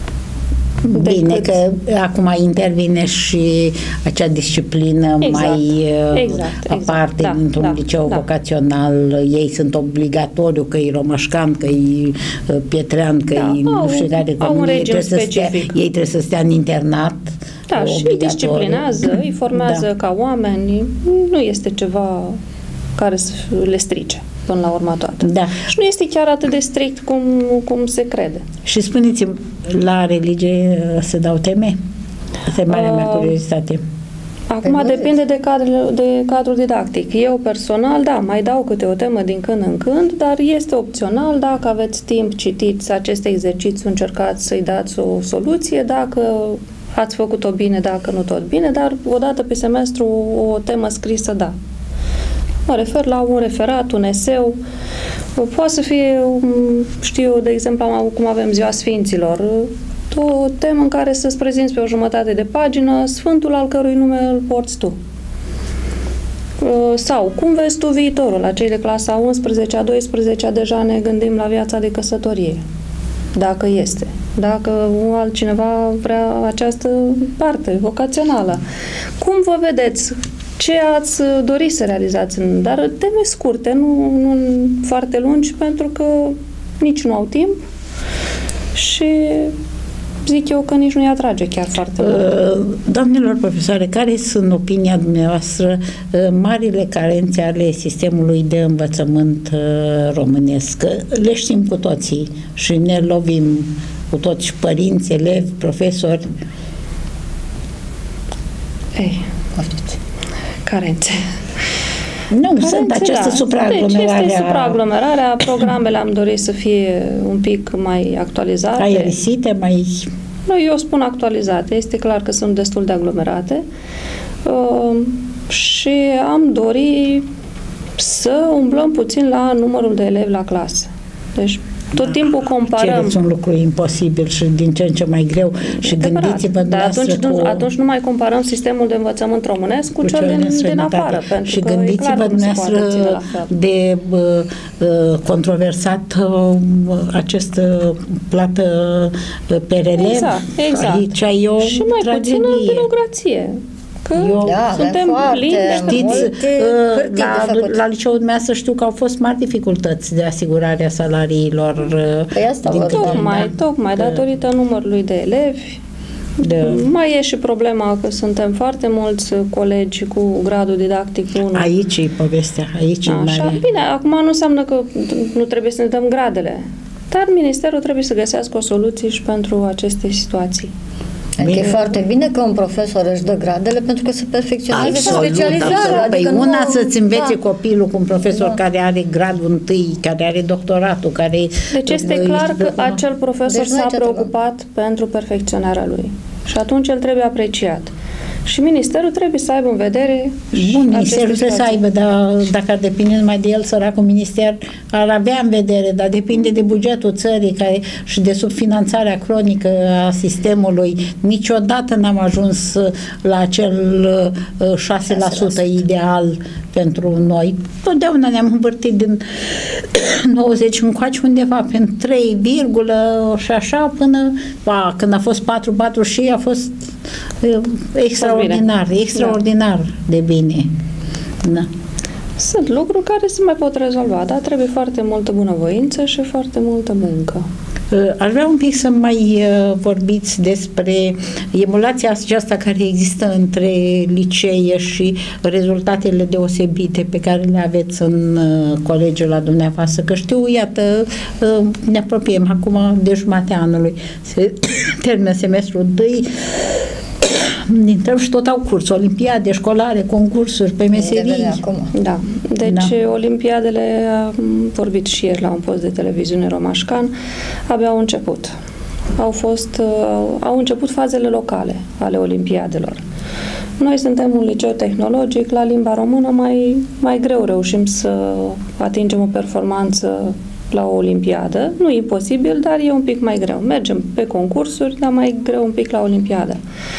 Bine, decât... că acum intervine și acea disciplină exact, mai exact, aparte exact, dintr-un da, liceu da. vocațional. Ei sunt obligatoriu, că e romașcan, că e pietrean, că da, e nu știu care. Au un regim specific. Stea, ei trebuie să stea în internat. Da, și îi disciplinează, îi formează da. ca oameni. Nu este ceva care să le strice până la urmă toată. Da. Și nu este chiar atât de strict cum, cum se crede. Și spuneți-mi, la religie se dau teme? Asta e marea uh, mea curiozitate. Acum pe depinde de, cadru, de cadrul didactic. Eu personal, da, mai dau câte o temă din când în când, dar este opțional. Dacă aveți timp, citiți aceste exerciții, încercați să-i dați o soluție. Dacă ați făcut-o bine, dacă nu tot bine, dar odată pe semestru o temă scrisă, da. Mă refer la un referat, un eseu. Poate să fie, știu, de exemplu, cum avem Ziua Sfinților, o temă în care să-ți prezinți pe o jumătate de pagină Sfântul al cărui nume îl porți tu. Sau, cum vezi tu viitorul? La cei de clasa a unsprezecea, a doisprezecea deja ne gândim la viața de căsătorie. Dacă este. Dacă altcineva vrea această parte vocațională. Cum vă vedeți? Ce ați dori să realizați? Dar teme scurte, nu, nu foarte lungi, pentru că nici nu au timp și zic eu că nici nu-i atrage chiar foarte mult. Doamnelor profesoare, care sunt opinia dumneavoastră marile carențe ale sistemului de învățământ românesc? Le știm cu toții și ne lovim cu toți, părinți, elevi, profesori. Ei, carențe. Nu, Carențe, sunt această da. supraaglomerare. Deci este supraaglomerarea, programele am dorit să fie un pic mai actualizate. Aerisite, mai... Nu, eu spun actualizate. Este clar că sunt destul de aglomerate. și am dorit să umblăm puțin la numărul de elevi la clasă. Deci tot timpul comparăm. Cereți un lucru imposibil și din ce în ce mai greu și gândiți-vă Dar atunci, cu... atunci nu mai comparăm sistemul de învățământ românesc cu, cu cel din, din afară. Pentru și că gândiți-vă dumneavoastră de uh, uh, controversat uh, această plată pe relev. Exact, exact. Aici e o și mai tragedie. puțină birocrație. Că Eu, da, suntem plini de știți, uh, la, la liceul dumneavoastră știu că au fost mari dificultăți de asigurare a salariilor. Păi asta din tocmai, da? tocmai, că, datorită numărului de elevi. De... Mai e și problema că suntem foarte mulți colegi cu gradul didactic unu. Aici e povestea, aici Așa, e mare. Bine, acum nu înseamnă că nu trebuie să ne dăm gradele, dar Ministerul trebuie să găsească o soluție și pentru aceste situații. Adică e foarte bine că un profesor își dă gradele pentru că se perfecționează și specializează. Păi adică una nu, să-ți învețe da. copilul cu un profesor da. care are gradul întâi, care are doctoratul, care... Deci este clar că acel profesor deci s-a preocupat trebuie. pentru perfecționarea lui. Și atunci el trebuie apreciat. Și Ministerul trebuie să aibă în vedere. Bun, Ministerul trebuie să aibă, dar dacă ar depinde numai de el, săracul minister ar avea în vedere, dar depinde de bugetul țării care, și de subfinanțarea cronică a sistemului. Niciodată n-am ajuns la acel șase la sută ideal pentru noi. Totdeauna ne-am învârtit din nouăzeci încoace undeva pe trei, și așa până ba, când a fost patru patru și a fost extraordinar, extraordinar da. de bine. Da. Sunt lucruri care se mai pot rezolva, dar trebuie foarte multă bunăvoință și foarte multă muncă. Aș vrea un pic să mai vorbiți despre emulația aceasta care există între licee și rezultatele deosebite pe care le aveți în colegiul la dumneavoastră, că știu, iată, ne apropiem acum de jumatea anului. Se termină semestrul doi, intrăm și tot au curs, olimpiade școlare, concursuri pe meserii. Da, deci da. Olimpiadele, am vorbit și ieri la un post de televiziune Romașcan, abia au început. Au fost, au început fazele locale ale olimpiadelor. Noi suntem un liceu tehnologic, la limba română mai, mai greu reușim să atingem o performanță la o olimpiadă. Nu e imposibil, dar e un pic mai greu. Mergem pe concursuri, dar mai greu un pic la olimpiadă.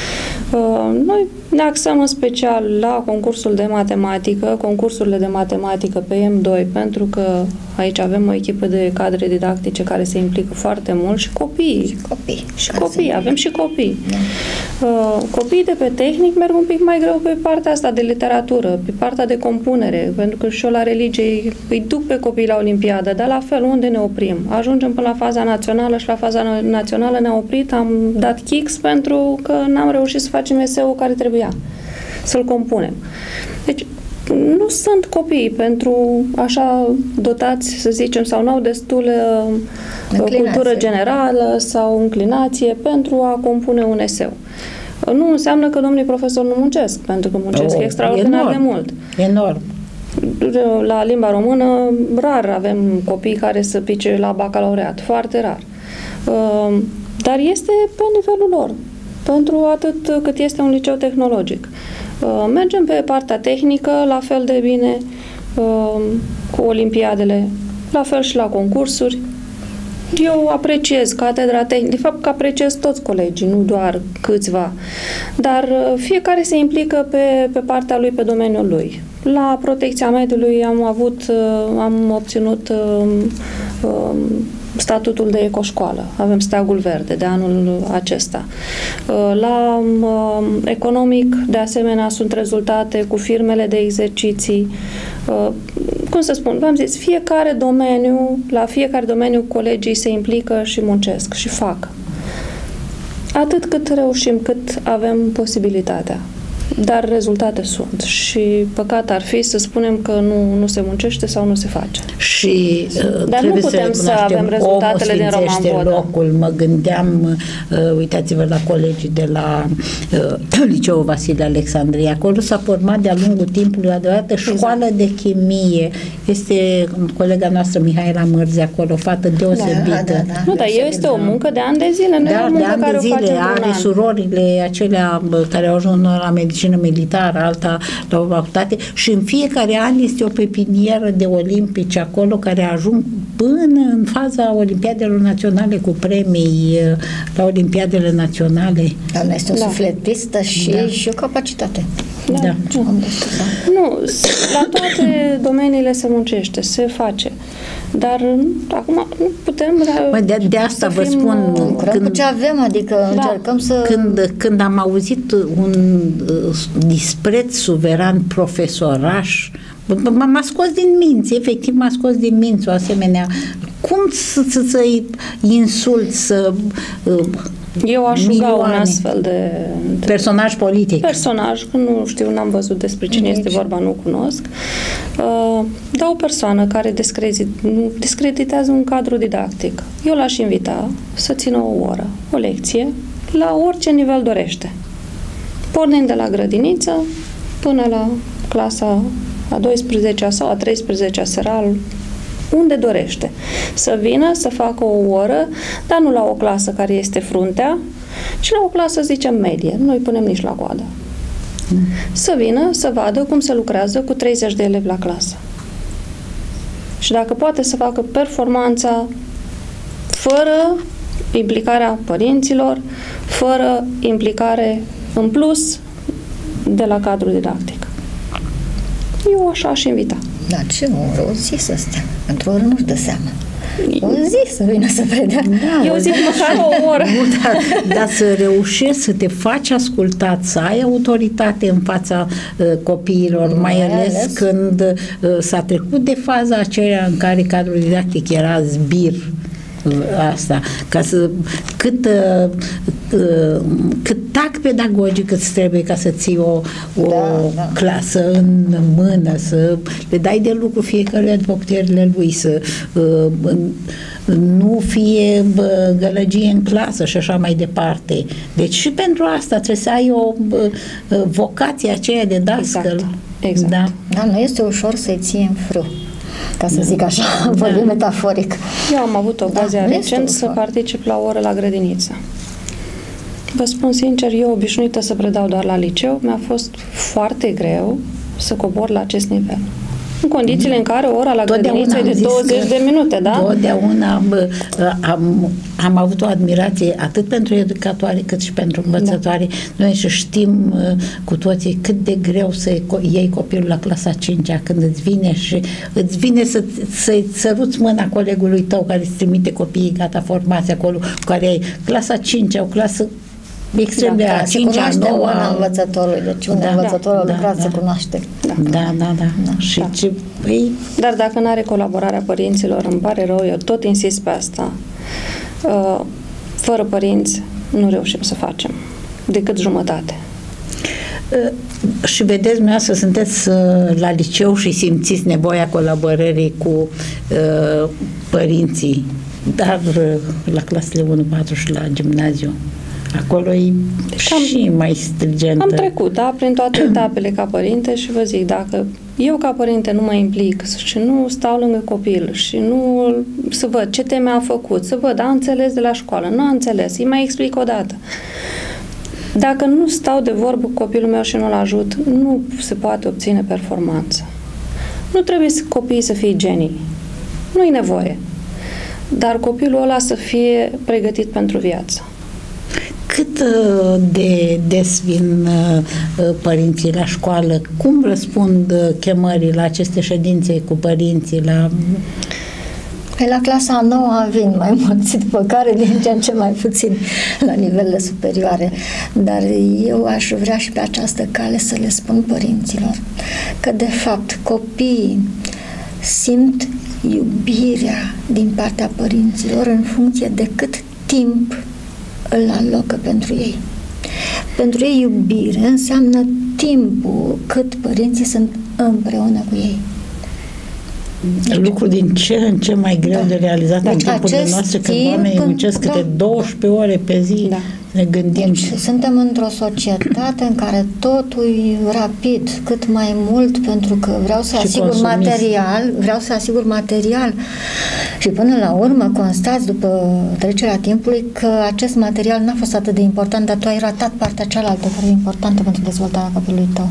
Noi ne axăm în special la concursul de matematică, concursurile de matematică pe M doi, pentru că aici avem o echipă de cadre didactice care se implică foarte mult și copiii. Și copii. Și copii, avem și copii. Da. Copiii de pe tehnic merg un pic mai greu pe partea asta de literatură, pe partea de compunere, pentru că și eu la religie îi duc pe copii la olimpiadă, dar la fel, unde ne oprim? Ajungem până la faza națională și la faza națională ne-a oprit, am dat kicks pentru că n-am reușit să facem eseul care trebuia să-l compunem. Deci, nu sunt copii pentru așa dotați, să zicem, sau n-au destulă cultură generală sau înclinație pentru a compune un eseu. Nu înseamnă că domnii profesori nu muncesc, pentru că muncesc oh, extraordinar enorm, de mult. Enorm. La limba română, rar avem copii care să pice la bacalaureat, foarte rar. Dar este pe nivelul lor, pentru atât cât este un liceu tehnologic. Mergem pe partea tehnică, la fel de bine cu olimpiadele, la fel și la concursuri. Eu apreciez catedra tehnică, de fapt că apreciez toți colegii, nu doar câțiva, dar fiecare se implică pe, pe partea lui, pe domeniul lui. La protecția mediului am avut, am obținut statutul de ecoșcoală. Avem steagul verde de anul acesta. La economic, de asemenea, sunt rezultate cu firmele de exerciții. Cum să spun, v-am zis, fiecare domeniu, la fiecare domeniu colegii se implică și muncesc și fac. Atât cât reușim, cât avem posibilitatea. Dar rezultate sunt și păcat ar fi să spunem că nu, nu se muncește sau nu se face. Și uh, Dar nu putem să, să avem rezultatele din Roman Vodă. Locul. Mă gândeam, uh, uitați-vă la colegii de la uh, Liceul Vasile Alexandria. Acolo s-a format de-a lungul timpului o adevărată școală exact. de chimie. Este colega noastră Mihaela Mărzi acolo, o fată deosebită. Da, da, da. Nu, dar este o muncă de ani de zile, nu da, e o muncă de care de zile, o facem are un an. surorile acelea care au ajuns la medicină medicină militară, alta la o facultate și în fiecare an este o pepinieră de olimpici acolo care ajung până în faza Olimpiadelor Naționale cu premii la Olimpiadele Naționale. Doamna este o Da. sufletistă și, Da. și o capacitate. Da. Da. Nu, la toate domeniile se muncește, se face. Dar acum nu putem... Mă, de, de asta vă fim, spun... Lucrăm cu ce avem, adică da. încercăm să... Când, când am auzit un uh, dispreț suveran profesoraș, m-a scos din minți, efectiv m-a scos din minți o asemenea... Cum să, să, să-i insult, să... Uh, Eu aș ruga un milioane. astfel de, de personaj politic. personaj, că nu știu, n-am văzut despre cine este vorba, nu cunosc, uh, da o persoană care descrezit, discreditează un cadru didactic. Eu l-aș invita să țină o oră, o lecție, la orice nivel dorește. Pornind de la grădiniță până la clasa a douăsprezecea sau a treisprezecea seral, unde dorește. Să vină, să facă o oră, dar nu la o clasă care este fruntea, ci la o clasă, zicem, medie. Nu îi punem nici la coadă. Mm. Să vină, să vadă cum se lucrează cu treizeci de elevi la clasă. Și dacă poate să facă performanța fără implicarea părinților, fără implicare în plus de la cadrul didactic. Eu așa aș invita. Da, ce o, o zi să stea. Într-o oră nu-și dă seama. O zi să vină să predea. Da, eu zic măcar o oră. Nu, dar, dar să reușești să te faci ascultat, să ai autoritate în fața uh, copiilor, mai, mai ales, ales când uh, s-a trecut de faza aceea în care cadrul didactic era zbir. Asta, ca să cât, uh, uh, cât tact pedagogic îți trebuie ca să ții o, o da, da. clasă în mână, să le dai de lucru fiecare după puterile lui, să uh, nu fie bă, gălăgie în clasă și așa mai departe. Deci și pentru asta trebuie să ai o bă, vocație aceea de dascăl. Exact. Exact. Da. Da, nu este ușor să-i ții în frâu, ca să zic așa, da. vorbim metaforic. Eu am avut ocazia da, recent să particip la o oră la grădiniță. Vă spun sincer, eu obișnuită să predau doar la liceu, mi-a fost foarte greu să cobor la acest nivel. În condițiile în care ora la grădiniță e de douăzeci de minute, da? Totdeauna am, am, am avut o admirație atât pentru educatoare cât și pentru învățătoare. Da. Noi și știm cu toții cât de greu să iei copilul la clasa a cincea când îți vine și îți vine să, să-i săruți mâna colegului tău care îți trimite copiii gata formați acolo, cu care ai clasa a cincea, o clasă extrem de a cincea, a noua. Mâna învățătorului, deci un da, învățător a da, lucrat da, se da. cunoaște. Da, da, da. da. da. Și da. Ce, păi... Dar dacă nu are colaborarea părinților, îmi pare rău, eu tot insist pe asta. Fără părinți nu reușim să facem decât jumătate. Și vedeți, dumneavoastră, sunteți la liceu și simțiți nevoia colaborării cu uh, părinții, dar la clasele unu patru și la gimnaziu, acolo e am, și mai stringentă. Am trecut, da, prin toate etapele ca părinte și vă zic, dacă eu ca părinte nu mă implic și nu stau lângă copil și nu să văd ce teme a făcut, să văd, a înțeles de la școală, nu a înțeles, îi mai explic o dată. Dacă nu stau de vorbă cu copilul meu și nu-l ajut, nu se poate obține performanță. Nu trebuie copiii să fie genii. Nu-i nevoie. Dar copilul ăla să fie pregătit pentru viață. Cât de des vin părinții la școală? Cum răspund chemării la aceste ședințe cu părinții? La... Pe la clasa a noua vin mai mulți, după care din ce în ce mai puțin la nivelele superioare. Dar eu aș vrea și pe această cale să le spun părinților că, de fapt, copiii simt iubirea din partea părinților în funcție de cât timp îl alocă pentru ei. Pentru ei iubire înseamnă timpul cât părinții sunt împreună cu ei. Deci, lucru din ce în ce mai greu da. de realizat deci în timpurile noastre, când timp, oamenii muncesc da, câte douăsprezece ore pe zi. Da. ne gândim. Deci, suntem într-o societate în care totul e rapid, cât mai mult, pentru că vreau să Și asigur consumist. material, vreau să asigur material și până la urmă constați după trecerea timpului că acest material n-a fost atât de important, dar tu ai ratat partea cealaltă care e importantă pentru dezvoltarea copilului tău.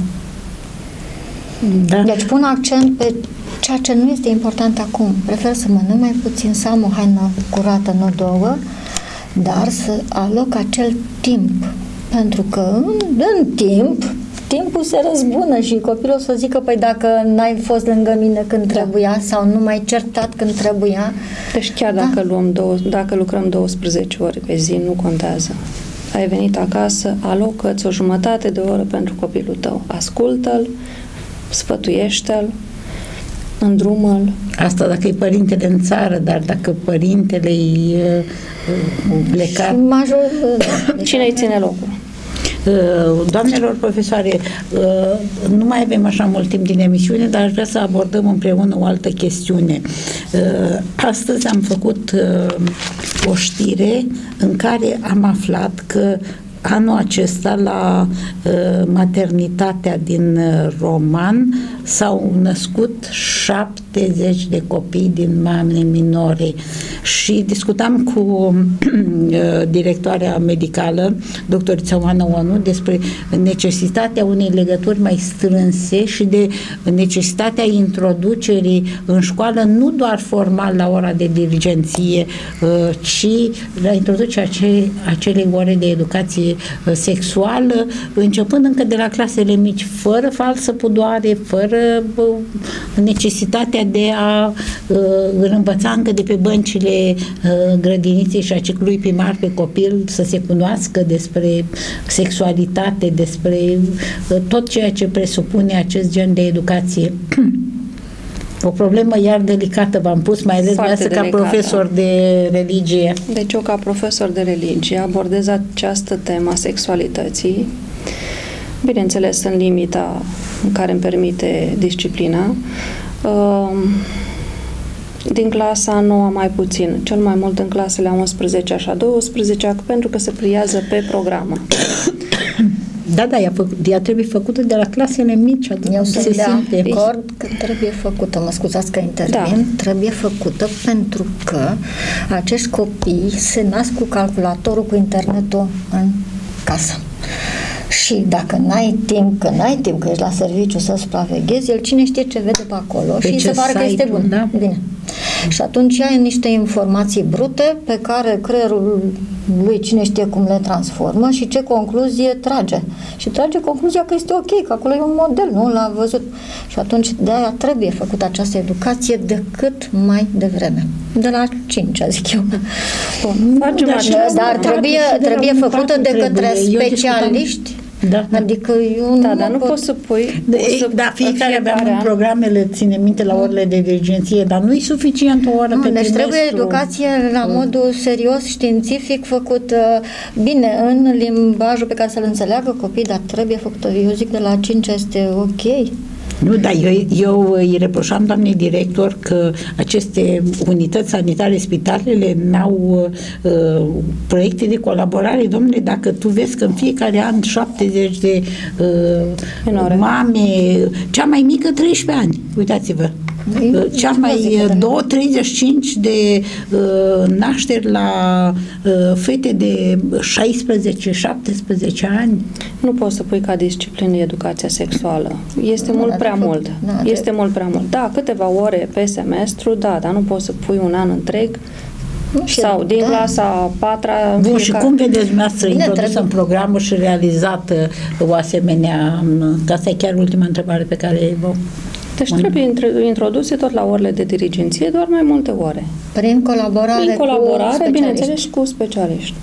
Da. Deci pun accent pe ceea ce nu este important acum. Prefer să mănânc mai puțin, să am o haină curată, nu două, dar să aloc acel timp. Pentru că în, în timp, timpul se răzbună și copilul o să zică, păi dacă n-ai fost lângă mine când Da. trebuia sau nu m-ai certat când trebuia. Deci chiar dacă, Da. luăm două, dacă lucrăm douăsprezece ore pe zi, nu contează. Ai venit acasă, alocă-ți o jumătate de oră pentru copilul tău. Ascultă-l, sfătuiește-l, îndrumă-l. Asta dacă e părintele în țară, dar dacă părintele e uh, plecat... Și major, Cine îi ține locul? Uh, Doamnelor profesoare, uh, nu mai avem așa mult timp din emisiune, dar aș vrea să abordăm împreună o altă chestiune. Uh, Astăzi am făcut uh, o știre în care am aflat că anul acesta la uh, maternitatea din uh, Roman s-au născut șaptezeci de copii din mame minore și discutam cu uh, directoarea medicală, doctorița Oana Oanu, despre necesitatea unei legături mai strânse și de necesitatea introducerii în școală, nu doar formal la ora de dirigenție, uh, ci la introducerea ace- acelei ore de educație sexuală, începând încă de la clasele mici, fără falsă pudoare, fără necesitatea de a îl învăța încă de pe băncile grădiniței și a ciclului primar pe copil să se cunoască despre sexualitate, despre tot ceea ce presupune acest gen de educație. O problemă iar delicată v-am pus, mai ales dumneavoastră ca profesor de religie. Deci eu ca profesor de religie abordez această temă a sexualității, bineînțeles în limita în care îmi permite disciplina. Din clasa nouă mai puțin, cel mai mult în clasele a unsprezecea și a douăsprezecea, pentru că se pliază pe programă. Da, da, ea, fă, ea trebuie făcută de la clasele mici. Eu sunt de simte. acord că trebuie făcută, mă scuzați că intervin, da. Trebuie făcută pentru că acești copii se nasc cu calculatorul, cu internetul în casă. Și dacă n-ai timp, că n-ai timp, că ești la serviciu să supraveghezi, el cine știe ce vede pe acolo pe și se pare că este bun. Da? Bine. Și atunci ai niște informații brute pe care creierul lui cine știe cum le transformă și ce concluzie trage. Și trage concluzia că este ok, că acolo e un model, nu l-a văzut. Și atunci de-aia trebuie făcută această educație de cât mai devreme. De la cinci, zic eu. Bun, facem dar dar trebuie, trebuie făcută de către specialiști. Da. Adică eu da, nu dar nu pot... poți să pui... De, să, da, fiecare aveam an. în programele, ține minte la orele de dirigenție, dar nu e suficient o oră nu, pe deci trimestru. trebuie educație la modul serios, științific, făcut bine, în limbajul pe care să-l înțeleagă copii, dar trebuie făcută, eu zic de la cinci este ok. Nu, dar eu, eu îi reproșam doamnei director că aceste unități sanitare, spitalele, n-au uh, proiecte de colaborare. Domnule, dacă tu vezi că în fiecare an șaptezeci de uh, mame, cea mai mică treisprezece ani, uitați-vă, cea mai două treizeci și cinci de uh, nașteri la uh, fete de șaisprezece șaptesprezece ani. Nu poți să pui ca disciplină educația sexuală. Este da, mult da, prea mult. Da, este de... mult prea mult. Da, câteva ore pe semestru, da, dar nu poți să pui un an întreg sau din da. clasa a patra... Bun, fiecare... și cum vedeți dumneavoastră introdusă trebuie... în programul și realizată o asemenea... Că asta e chiar ultima întrebare pe care vă... Deci un... trebuie introduse tot la orele de dirigenție, doar mai multe ore. Prin colaborare, Prin colaborare cu bineînțeles, cu specialiști.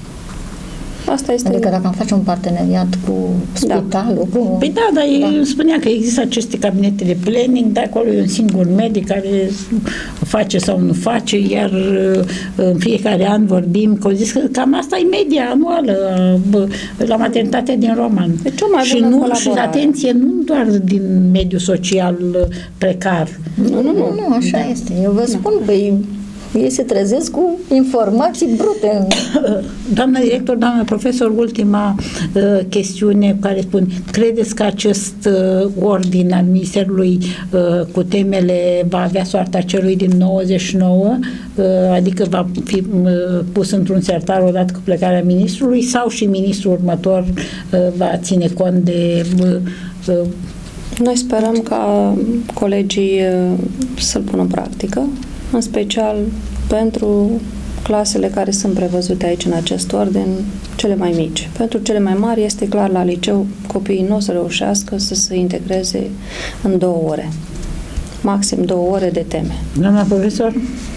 Asta este... Adică dacă am face un parteneriat cu spitalul, da. cu... Păi da, dar da. spunea că există aceste cabinete de planning, de acolo e un singur medic care face sau nu face, iar în fiecare an vorbim, că au zis că cam asta e media anuală la maternitatea din Roman. Deci o mai și nu și atenție, nu doar din mediul social precar. Nu, nu, nu, nu așa da. este. Eu vă spun, băi, ei se trezesc cu informații brute. Doamna director, doamna profesor, ultima uh, chestiune care spun, credeți că acest uh, ordin al Ministerului uh, cu temele va avea soarta celui din nouăzeci și nouă, uh, adică va fi uh, pus într-un sertar odată cu plecarea ministrului, sau și ministrul următor uh, va ține cont de uh, uh, Noi sperăm ca colegii să-l pună în practică, în special pentru clasele care sunt prevăzute aici în acest ordin, cele mai mici. Pentru cele mai mari este clar, la liceu copiii nu o să reușească să se integreze în două ore. Maxim două ore de teme. Doamna profesor?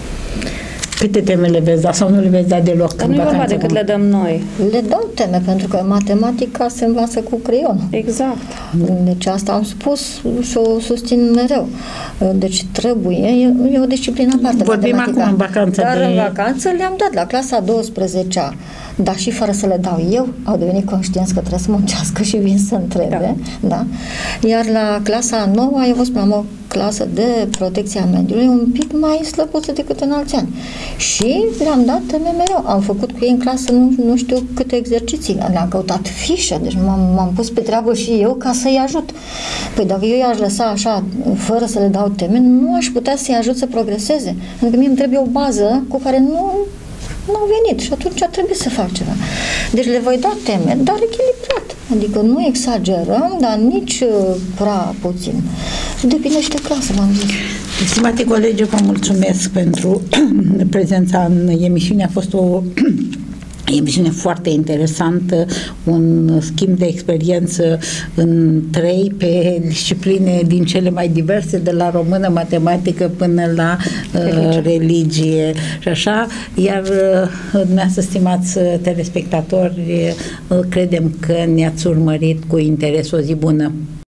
Câte teme le veți da sau nu le veți da deloc? Dar nu e vorba de cât le dăm noi. Le dau teme, pentru că matematica se învață cu creion. Exact. Deci asta am spus și o susțin mereu. Deci trebuie, e, e o disciplină aparte. Vorbim acum în vacanță. Dar de... în vacanță le-am dat la clasa a douăsprezecea, dar și fără să le dau eu, au devenit conștienți că trebuie să muncească și vin să întrebe. Da. Da? Iar la clasa a noua, eu vă spuneam, o clasă de protecție a mediului un pic mai slăbuță decât în alți ani. Și le-am dat teme mereu. Am făcut cu ei în clasă nu, nu știu câte exerciții. Le-am căutat fișe, deci m-am pus pe treabă și eu ca să-i ajut. Păi dacă eu i-aș lăsa așa, fără să le dau teme, nu aș putea să-i ajut să progreseze. Pentru că mie îmi trebuie o bază cu care nu nu au venit și atunci trebuie să fac ceva. Deci le voi da teme, dar echilibrat. Adică nu exagerăm, dar nici prea puțin. Depinde și de clasă, m-am zis. Stimate colegi, vă mulțumesc pentru prezența în emisiune. A fost o emisiune foarte interesantă, un schimb de experiență în trei pe discipline din cele mai diverse, de la română, matematică până la uh, religie și așa, iar uh, dumneavoastră, stimați telespectatori, uh, credem că ne-ați urmărit cu interes. O zi bună!